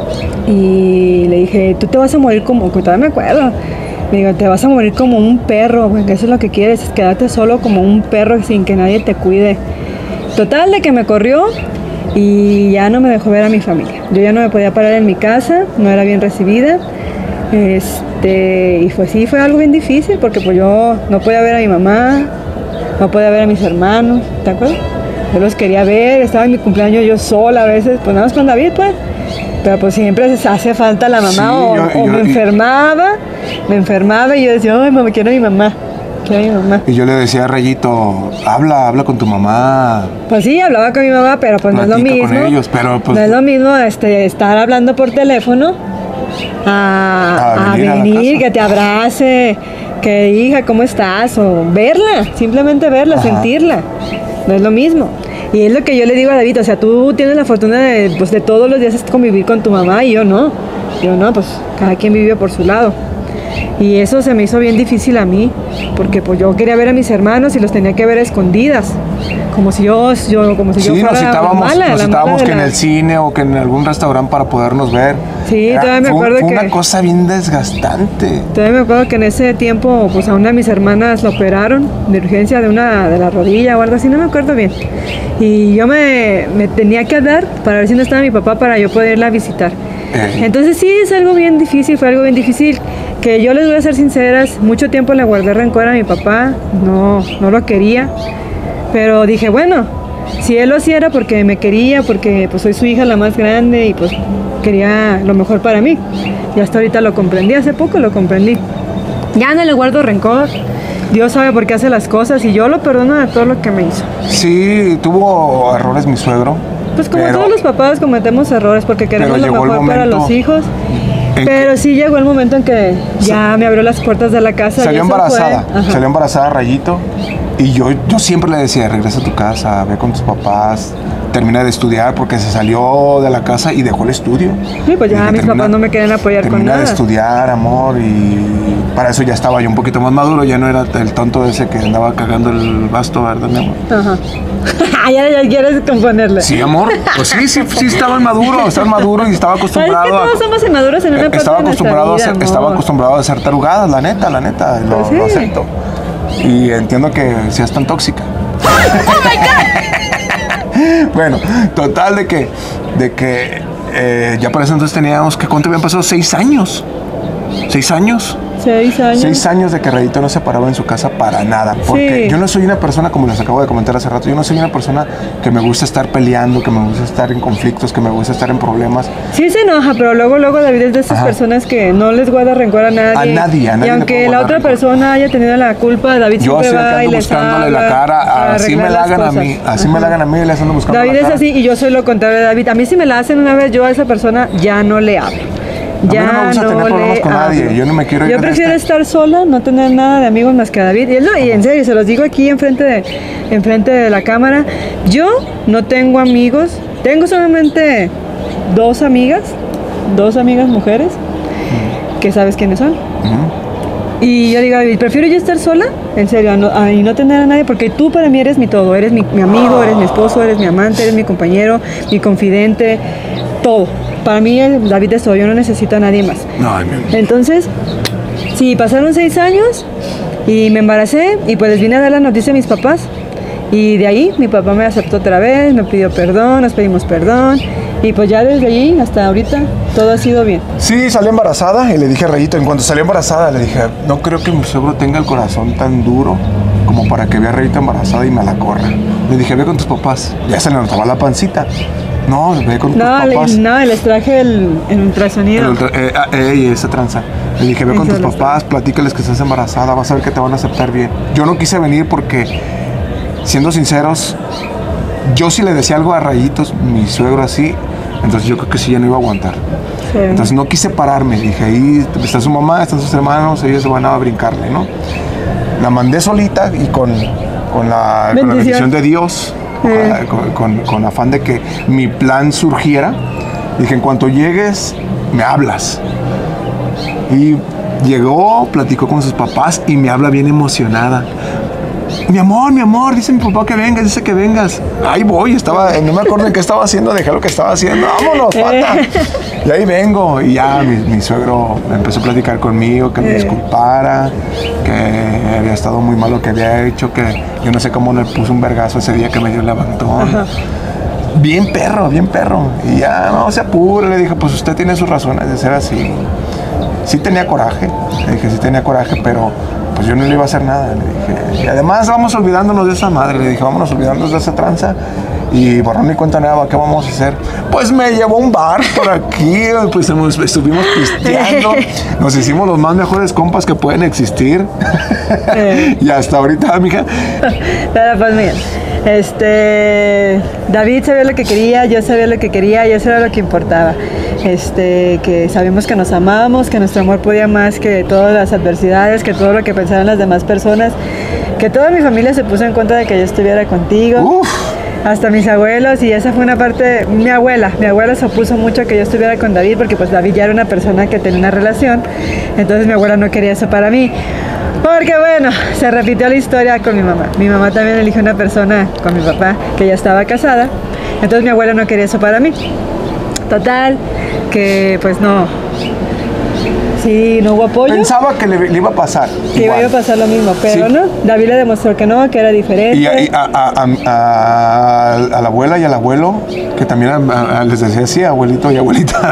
y le dije, tú te vas a morir como, todavía me acuerdo. Me digo, te vas a morir como un perro, güey, que eso es lo que quieres, es quedarte solo como un perro sin que nadie te cuide. Total, de que me corrió y ya no me dejó ver a mi familia. Yo ya no me podía parar en mi casa, no era bien recibida. Este, y fue sí, fue algo bien difícil porque pues yo no podía ver a mi mamá, no podía ver a mis hermanos, ¿te acuerdas? Yo los quería ver, estaba en mi cumpleaños yo sola a veces, pues nada más con David, pues. Pero pues siempre se hace falta la mamá sí, o, yo, o yo, me enfermaba, me enfermaba y yo decía, ay, mamá, quiero a mi mamá, quiero a mi mamá. Y yo le decía a Rayito, habla, habla con tu mamá. Pues sí, hablaba con mi mamá, pero pues Platica no es lo mismo. Con ellos, pero pues, no es lo mismo este, estar hablando por teléfono a, a venir, a venir a que te abrace, que hija, ¿cómo estás? O verla, simplemente verla, ajá, sentirla. No es lo mismo. Y es lo que yo le digo a David, o sea, tú tienes la fortuna de, pues, de todos los días convivir con tu mamá y yo no. Yo no, pues cada quien vive por su lado. Y eso se me hizo bien difícil a mí, porque pues yo quería ver a mis hermanos y los tenía que ver a escondidas, como si yo, yo como si sí, yo fuera nos citábamos, la mala, nos la citábamos mala que en la... el cine o que en algún restaurante para podernos ver. Sí, Era, todavía me fue, acuerdo fue que... una cosa bien desgastante. Todavía me acuerdo que en ese tiempo, pues a una de mis hermanas la operaron de urgencia de una de la rodilla o algo así, no me acuerdo bien. Y yo me, me tenía que dar para ver si no estaba mi papá para yo poderla visitar. Eh. Entonces sí, es algo bien difícil, fue algo bien difícil. Que yo les voy a ser sinceras, mucho tiempo le guardé rencor a mi papá, no, no lo quería. Pero dije, bueno, si él lo hacía era porque me quería, porque pues soy su hija la más grande y pues quería lo mejor para mí. Y hasta ahorita lo comprendí, hace poco lo comprendí. Ya no le guardo rencor, Dios sabe por qué hace las cosas y yo lo perdono de todo lo que me hizo. Sí, tuvo errores mi suegro. Pues como pero, todos los papás cometemos errores porque queremos lo mejor momento, para los hijos. Pero sí llegó el momento en que ya me abrió las puertas de la casa. Salió embarazada, salió embarazada Rayito. Y yo, yo siempre le decía, regresa a tu casa, ve con tus papás, termina de estudiar, porque se salió de la casa y dejó el estudio. Sí, pues ya dije, mis termina, papás no me quieren apoyar con nada. Termina de estudiar, amor, y para eso ya estaba yo un poquito más maduro, ya no era el tonto ese que andaba cagando el basto, ¿verdad, mi amor? Ajá. ya, ya quieres componerle. Sí, amor, pues sí, sí, sí estaba maduro, estaba maduro y estaba acostumbrado. Es que todos a, somos inmaduros en una parte estaba de acostumbrado vida, a ser, Estaba acostumbrado a hacer tarugadas, la neta, la neta, lo, pues sí. lo acepto. Y entiendo que seas tan tóxica. ¡Oh, my God! Bueno, total de que, de que eh, ya para eso entonces teníamos que, ¿cuánto habían pasado? Seis años. Seis años. Seis años. Seis años de que Rayito no se paraba en su casa para nada. Porque sí. Yo no soy una persona, como les acabo de comentar hace rato, yo no soy una persona que me gusta estar peleando, que me gusta estar en conflictos, que me gusta estar en problemas. Sí se enoja, pero luego, luego David es de esas Ajá. personas que no les guarda rencor a nadie. A nadie, a nadie. Y aunque la otra rencor. persona haya tenido la culpa, David yo siempre va y les buscándole habla la cara, así me la hagan a mí, así Ajá. me la hagan a mí y les ando buscando David la cara. es así y yo soy lo contrario de David. A mí si me la hacen una vez, yo a esa persona ya no le hablo. Ya a mí no me gusta no tener problemas con hablo. nadie, yo no me quiero ir Yo prefiero esta. estar sola, no tener nada de amigos más que a David. Y, él, y en serio, se los digo aquí enfrente de, enfrente de la cámara. Yo no tengo amigos, tengo solamente dos amigas, dos amigas mujeres, uh-huh. que sabes quiénes son. Uh-huh. Y yo digo, David, prefiero yo estar sola, en serio, no, a, y no tener a nadie, porque tú para mí eres mi todo, eres mi, mi amigo, eres mi esposo, eres mi amante, eres mi compañero, mi confidente, todo. Para mí, David es todo, yo no necesito a nadie más. No, Entonces, sí, pasaron seis años y me embaracé y pues les vine a dar la noticia a mis papás. Y de ahí mi papá me aceptó otra vez, me pidió perdón, nos pedimos perdón. Y pues ya desde allí hasta ahorita todo ha sido bien. Sí, salió embarazada y le dije a Rayito, en cuanto salió embarazada, le dije, no creo que mi suegro tenga el corazón tan duro como para que vea a Rayito embarazada y me la corra. Le dije, ve con tus papás. Ya se le notaba la pancita. No, ve con no, tus papás. Le, no, les traje el, el ultrasonido. El ultra, eh, eh, y esa tranza. Le dije, ve con tus papás, platícales que estás embarazada, vas a ver que te van a aceptar bien. Yo no quise venir porque, siendo sinceros, yo sí le decía algo a Rayitos, mi suegro así, entonces yo creo que sí ya no iba a aguantar. Sí. Entonces no quise pararme, dije, ahí está su mamá, están sus hermanos, ellos se van a brincarle, ¿no? La mandé solita y con, con, la, con la bendición de Dios. Sí. Con, con, con afán de que mi plan surgiera, dije, en cuanto llegues, me hablas. Y llegó, platicó con sus papás y me habla bien emocionada. Mi amor, mi amor, dice mi papá que vengas, dice que vengas. Ahí voy, estaba, no me acuerdo en qué estaba haciendo, dejé lo que estaba haciendo, vámonos, pata. Y ahí vengo, y ya mi, mi suegro empezó a platicar conmigo, que me disculpara, que había estado muy mal lo que había hecho, que yo no sé cómo le puso un vergazo ese día que me dio el levantón. Ajá. Bien perro, bien perro. Y ya, no se apure, le dije, pues usted tiene sus razones de ser así. Sí tenía coraje, le dije, sí tenía coraje, pero pues yo no le iba a hacer nada, le dije. Y además vamos olvidándonos de esa madre, le dije, vámonos olvidándonos de esa tranza. Y borrón y cuenta nueva, ¿qué vamos a hacer? Pues me llevó a un bar por aquí, pues estuvimos pisteando, nos hicimos los más mejores compas que pueden existir. Sí. Y hasta ahorita, mija. Pero pues mira, este, David sabía lo que quería, yo sabía lo que quería y eso era lo que importaba. Este, que sabíamos que nos amábamos, que nuestro amor podía más que todas las adversidades, que todo lo que pensaban las demás personas, que toda mi familia se puso en contra de que yo estuviera contigo. Uf. hasta mis abuelos, y esa fue una parte, mi abuela, mi abuela se opuso mucho a que yo estuviera con David, porque pues David ya era una persona que tenía una relación, entonces mi abuela no quería eso para mí. Porque bueno, se repitió la historia con mi mamá. Mi mamá también eligió una persona con mi papá que ya estaba casada, entonces mi abuela no quería eso para mí. Total, que pues no, sí, no hubo apoyo. Pensaba que le, le iba a pasar. Que igual. iba a pasar lo mismo, pero Sí. no, David le demostró que no, que era diferente. Y, a, y a, a- a- a la abuela y al abuelo, que también a- a- les decía así, abuelito y abuelita.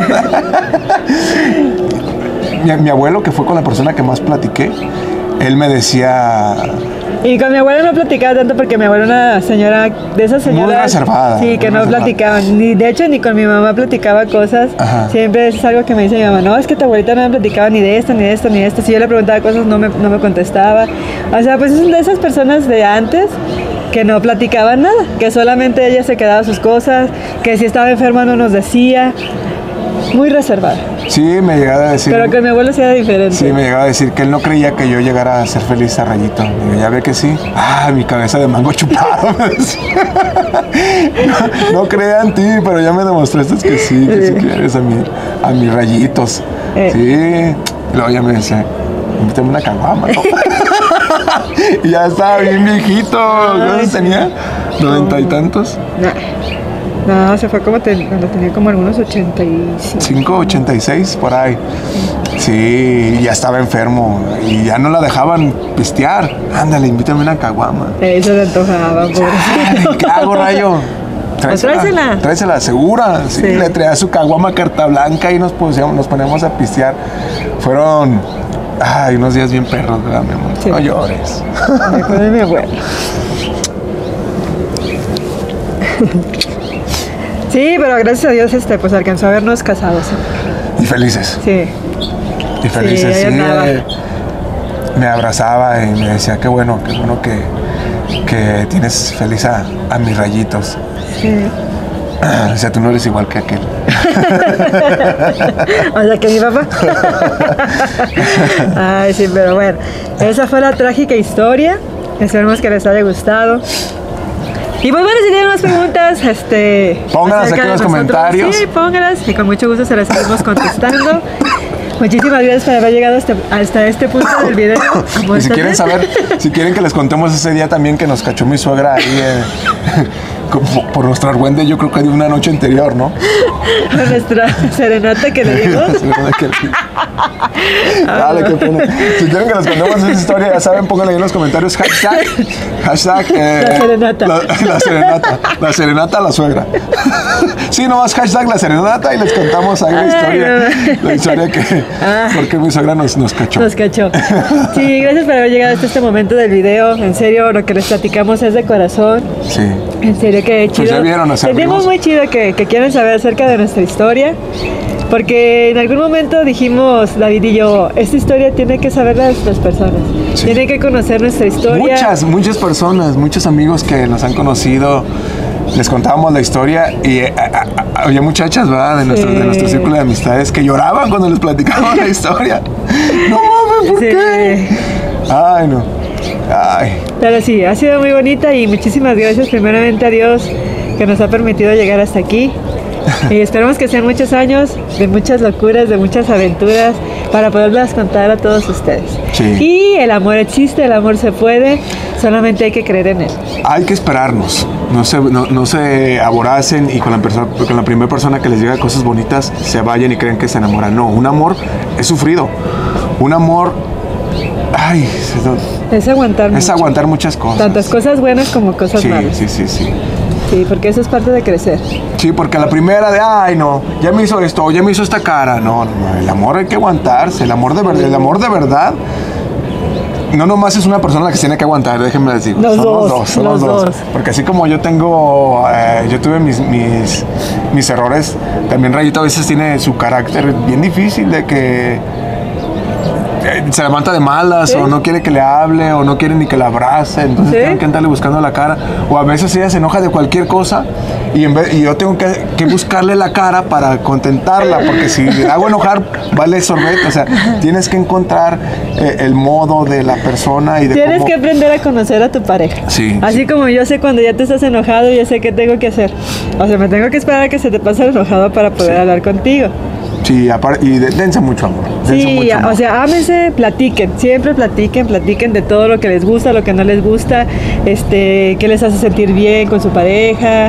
mi, mi abuelo, que fue con la persona que más platiqué, él me decía... Y con mi abuela no platicaba tanto porque mi abuela era una señora, de esas señoras... Muy reservada, Sí, que muy no reservada. platicaban. Ni, de hecho, ni con mi mamá platicaba cosas. Ajá. Siempre es algo que me dice mi mamá, no, es que tu abuelita no me platicaba ni de esto, ni de esto, ni de esto. Si yo le preguntaba cosas, no me, no me contestaba. O sea, pues es de esas personas de antes que no platicaban nada, que solamente ella se quedaba sus cosas, que si estaba enferma no nos decía. Muy reservada. Sí, me llegaba a decir... Pero con mi abuelo sí era diferente. Sí, me llegaba a decir que él no creía que yo llegara a ser feliz a Rayito. Digo, ya ve que sí. Ah, mi cabeza de mango chupado. me decía. no, no creía en ti, pero ya me demostraste que sí, que sí quieres a, mi, a mis rayitos. Eh. Sí. Y luego ya me decía, invítame una caguama, ¿no? Y ya estaba bien viejito. ¿Cuántos tenía? ¿Noventa y tantos? Nah. No, se fue como ten- cuando tenía como algunos ochenta y cinco. cinco, ochenta y seis, por ahí. Sí, ya estaba enfermo y ya no la dejaban pistear. Ándale, invítame una caguama. Eso le antojaba, Ay, pobrecito. ¿qué hago, Rayo? tráesela. Tráesela, segura. Sí, Sí. le traía su caguama carta blanca y nos, pusimos, nos ponemos a pistear. Fueron, ay, unos días bien perros, ¿verdad, mi amor? Sí. No llores. Me acuerdo de mi abuela. Sí, pero gracias a Dios este, pues alcanzó a vernos casados. Y felices. Sí. Y felices, ahí sí. andaba. eh, me abrazaba y me decía, qué bueno, qué bueno que, que tienes feliz a, a mis rayitos. Sí. O sea, tú no eres igual que aquel. O sea, que mi papá. Ay, sí, pero bueno. Esa fue la trágica historia. Esperemos que les haya gustado. Y pues bueno, si tienen más preguntas, este... Pónganlas acerca aquí en de los nosotros, comentarios. Sí, pónganlas y con mucho gusto se las estaremos contestando. Muchísimas gracias por haber llegado hasta, hasta este punto del video. Y si quieren saber, si quieren que les contemos ese día también que nos cachó mi suegra ahí eh, como por nuestro argüende, yo creo que de una noche anterior, ¿no? A nuestra serenata que le dimos. Dale, qué pena. Si quieren que les contemos esa historia, ya saben, pónganle ahí en los comentarios hashtag, hashtag eh, La serenata. La, la serenata. La serenata a la suegra. Sí, nomás hashtag la serenata y les contamos ahí la Ay, historia. no. La historia que Ah. porque mi suegra nos, nos cachó. Nos cachó. Sí, gracias por haber llegado hasta este momento del video. En serio, lo que les platicamos es de corazón. Sí. En serio, que chido. Pues ya vieron, o sea, Sentimos vimos- muy chido que, que quieran saber acerca de nuestra historia. Porque en algún momento dijimos, David y yo, esta historia tiene que saber las, las personas. Sí. Tienen que conocer nuestra historia. Muchas, muchas personas, muchos amigos que nos han conocido, les contábamos la historia y eh, a- a- había muchachas, ¿verdad? De nuestro, Sí. de nuestro círculo de amistades que lloraban cuando les platicábamos la historia. No mames, ¿por Sí. qué? Ay, no. Ay. Pero sí, ha sido muy bonita y muchísimas gracias primeramente a Dios que nos ha permitido llegar hasta aquí. Y esperemos que sean muchos años de muchas locuras, de muchas aventuras para poderlas contar a todos ustedes. Sí. Y el amor existe, el amor se puede, solamente hay que creer en él. Hay que esperarnos. No se, no, no se aboracen y con la, perso- con la primera persona que les diga cosas bonitas se vayan y creen que se enamoran. No, un amor es sufrido. Un amor. Ay, es- Es aguantar es mucho. aguantar muchas cosas. Tantas cosas buenas como cosas Sí, malas. sí, sí, sí. Sí, porque eso es parte de crecer. Sí, porque la primera de, ay, no, ya me hizo esto, o ya me hizo esta cara. No, no, no, el amor hay que aguantarse, el amor de verdad, el amor de verdad. No nomás es una persona la que se tiene que aguantar, déjenme decir. Los son dos, los dos, son los, los dos. dos. Porque así como yo tengo, eh, yo tuve mis, mis, mis errores, también Rayito a veces tiene su carácter bien difícil de que eh, se levanta de malas, ¿Sí? o no quiere que le hable, o no quiere ni que la abrace, entonces ¿Sí? tengo que andarle buscando la cara, o a veces ella se enoja de cualquier cosa y, en vez, y yo tengo que, que buscarle la cara para contentarla, porque si le hago enojar, vale sorbete, o sea, tienes que encontrar eh, el modo de la persona y de Tienes cómo... que aprender a conocer a tu pareja. Sí, Así sí. como yo sé cuando ya te estás enojado, yo sé qué tengo que hacer. O sea, me tengo que esperar a que se te pase el enojado para poder Sí. hablar contigo. Sí, apar- y de- dense mucho amor. dense Sí, mucho amor. o sea, ámense, platiquen, siempre platiquen, platiquen de todo lo que les gusta, lo que no les gusta, este, qué les hace sentir bien con su pareja,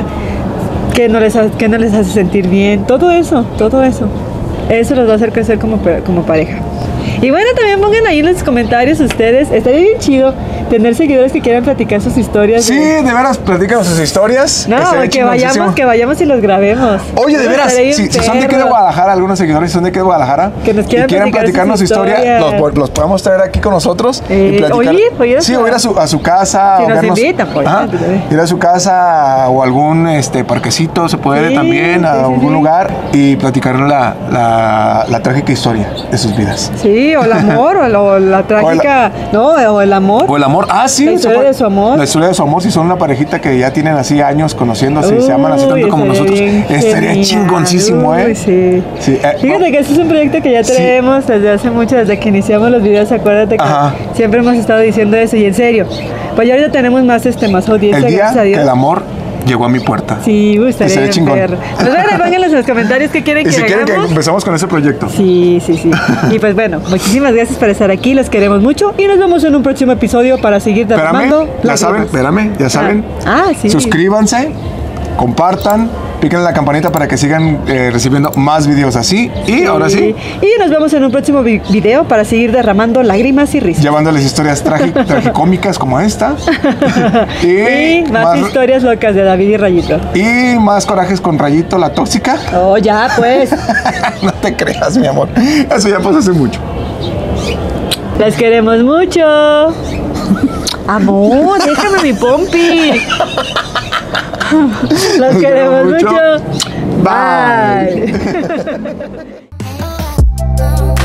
qué no les, ha- qué no les hace sentir bien, todo eso, todo eso. Eso los va a hacer crecer como, pa- como pareja. Y bueno, también pongan ahí en los comentarios ustedes, estaría bien chido tener seguidores que quieran platicar sus historias. Sí, de- de veras, platícanos sus historias. No, Estaría que vayamos, chingoncísimo. que vayamos y los grabemos. Oye, de No, veras, estaría si, bien si son de aquí de perro. Guadalajara, algunos seguidores son de aquí de Guadalajara, Que nos quieran y quieren platicar platicarnos su sus historia, historias. los, los podemos traer aquí con nosotros Eh, y platicar. o ir, o ir a sí, su- o ir a su, a su casa. Si o nos vernos- invitan, pues, Ajá, también. ir a su casa o algún este parquecito, se puede Sí, también, a sí, sí, algún sí. lugar y platicar la, la, la trágica historia de sus vidas. Sí, o el amor, o la, o la trágica, no, o el amor. O el amor, ah, sí. La se historia puede- de su amor. La historia de su amor, si son una parejita que ya tienen así años conociéndose y se aman así tanto Uy, como estaría nosotros. bien Estaría genial. chingoncísimo, ¿eh? Uy, sí. Sí, eh, Fíjate no. que ese es un proyecto que ya Sí. tenemos desde hace mucho, desde que iniciamos los videos, acuérdate que Ajá. siempre hemos estado diciendo eso, y en serio, pues ya ahorita tenemos más, este, más audiencia, El día gracias a que Dios. el amor llegó a mi puerta. Sí, uy, estaría Estaría bien chingón. perro. Pues bueno, pónganlos en los comentarios qué quieren Y que si quieren que hagamos. empezamos con ese proyecto. Sí, sí, sí. Y pues bueno, muchísimas gracias por estar aquí, los queremos mucho y nos vemos en un próximo episodio para seguir derramando Espérame, ya saben, espérame, ya saben. Ah, ah, sí. Suscríbanse, compartan, piquen la campanita para que sigan eh, recibiendo más videos así. Y ahora sí, Y nos vemos en un próximo vi- video para seguir derramando lágrimas y risas. llevándoles historias tragi- tragicómicas como esta. Y más, historias locas de David y Rayito. y más corajes con Rayito, la tóxica. Oh, ya pues. No te creas, mi amor. Eso ya pasó hace mucho. Los queremos mucho. Amor, déjame mi pompi. Los Los queremos queremos mucho. mucho. Bye. Oh,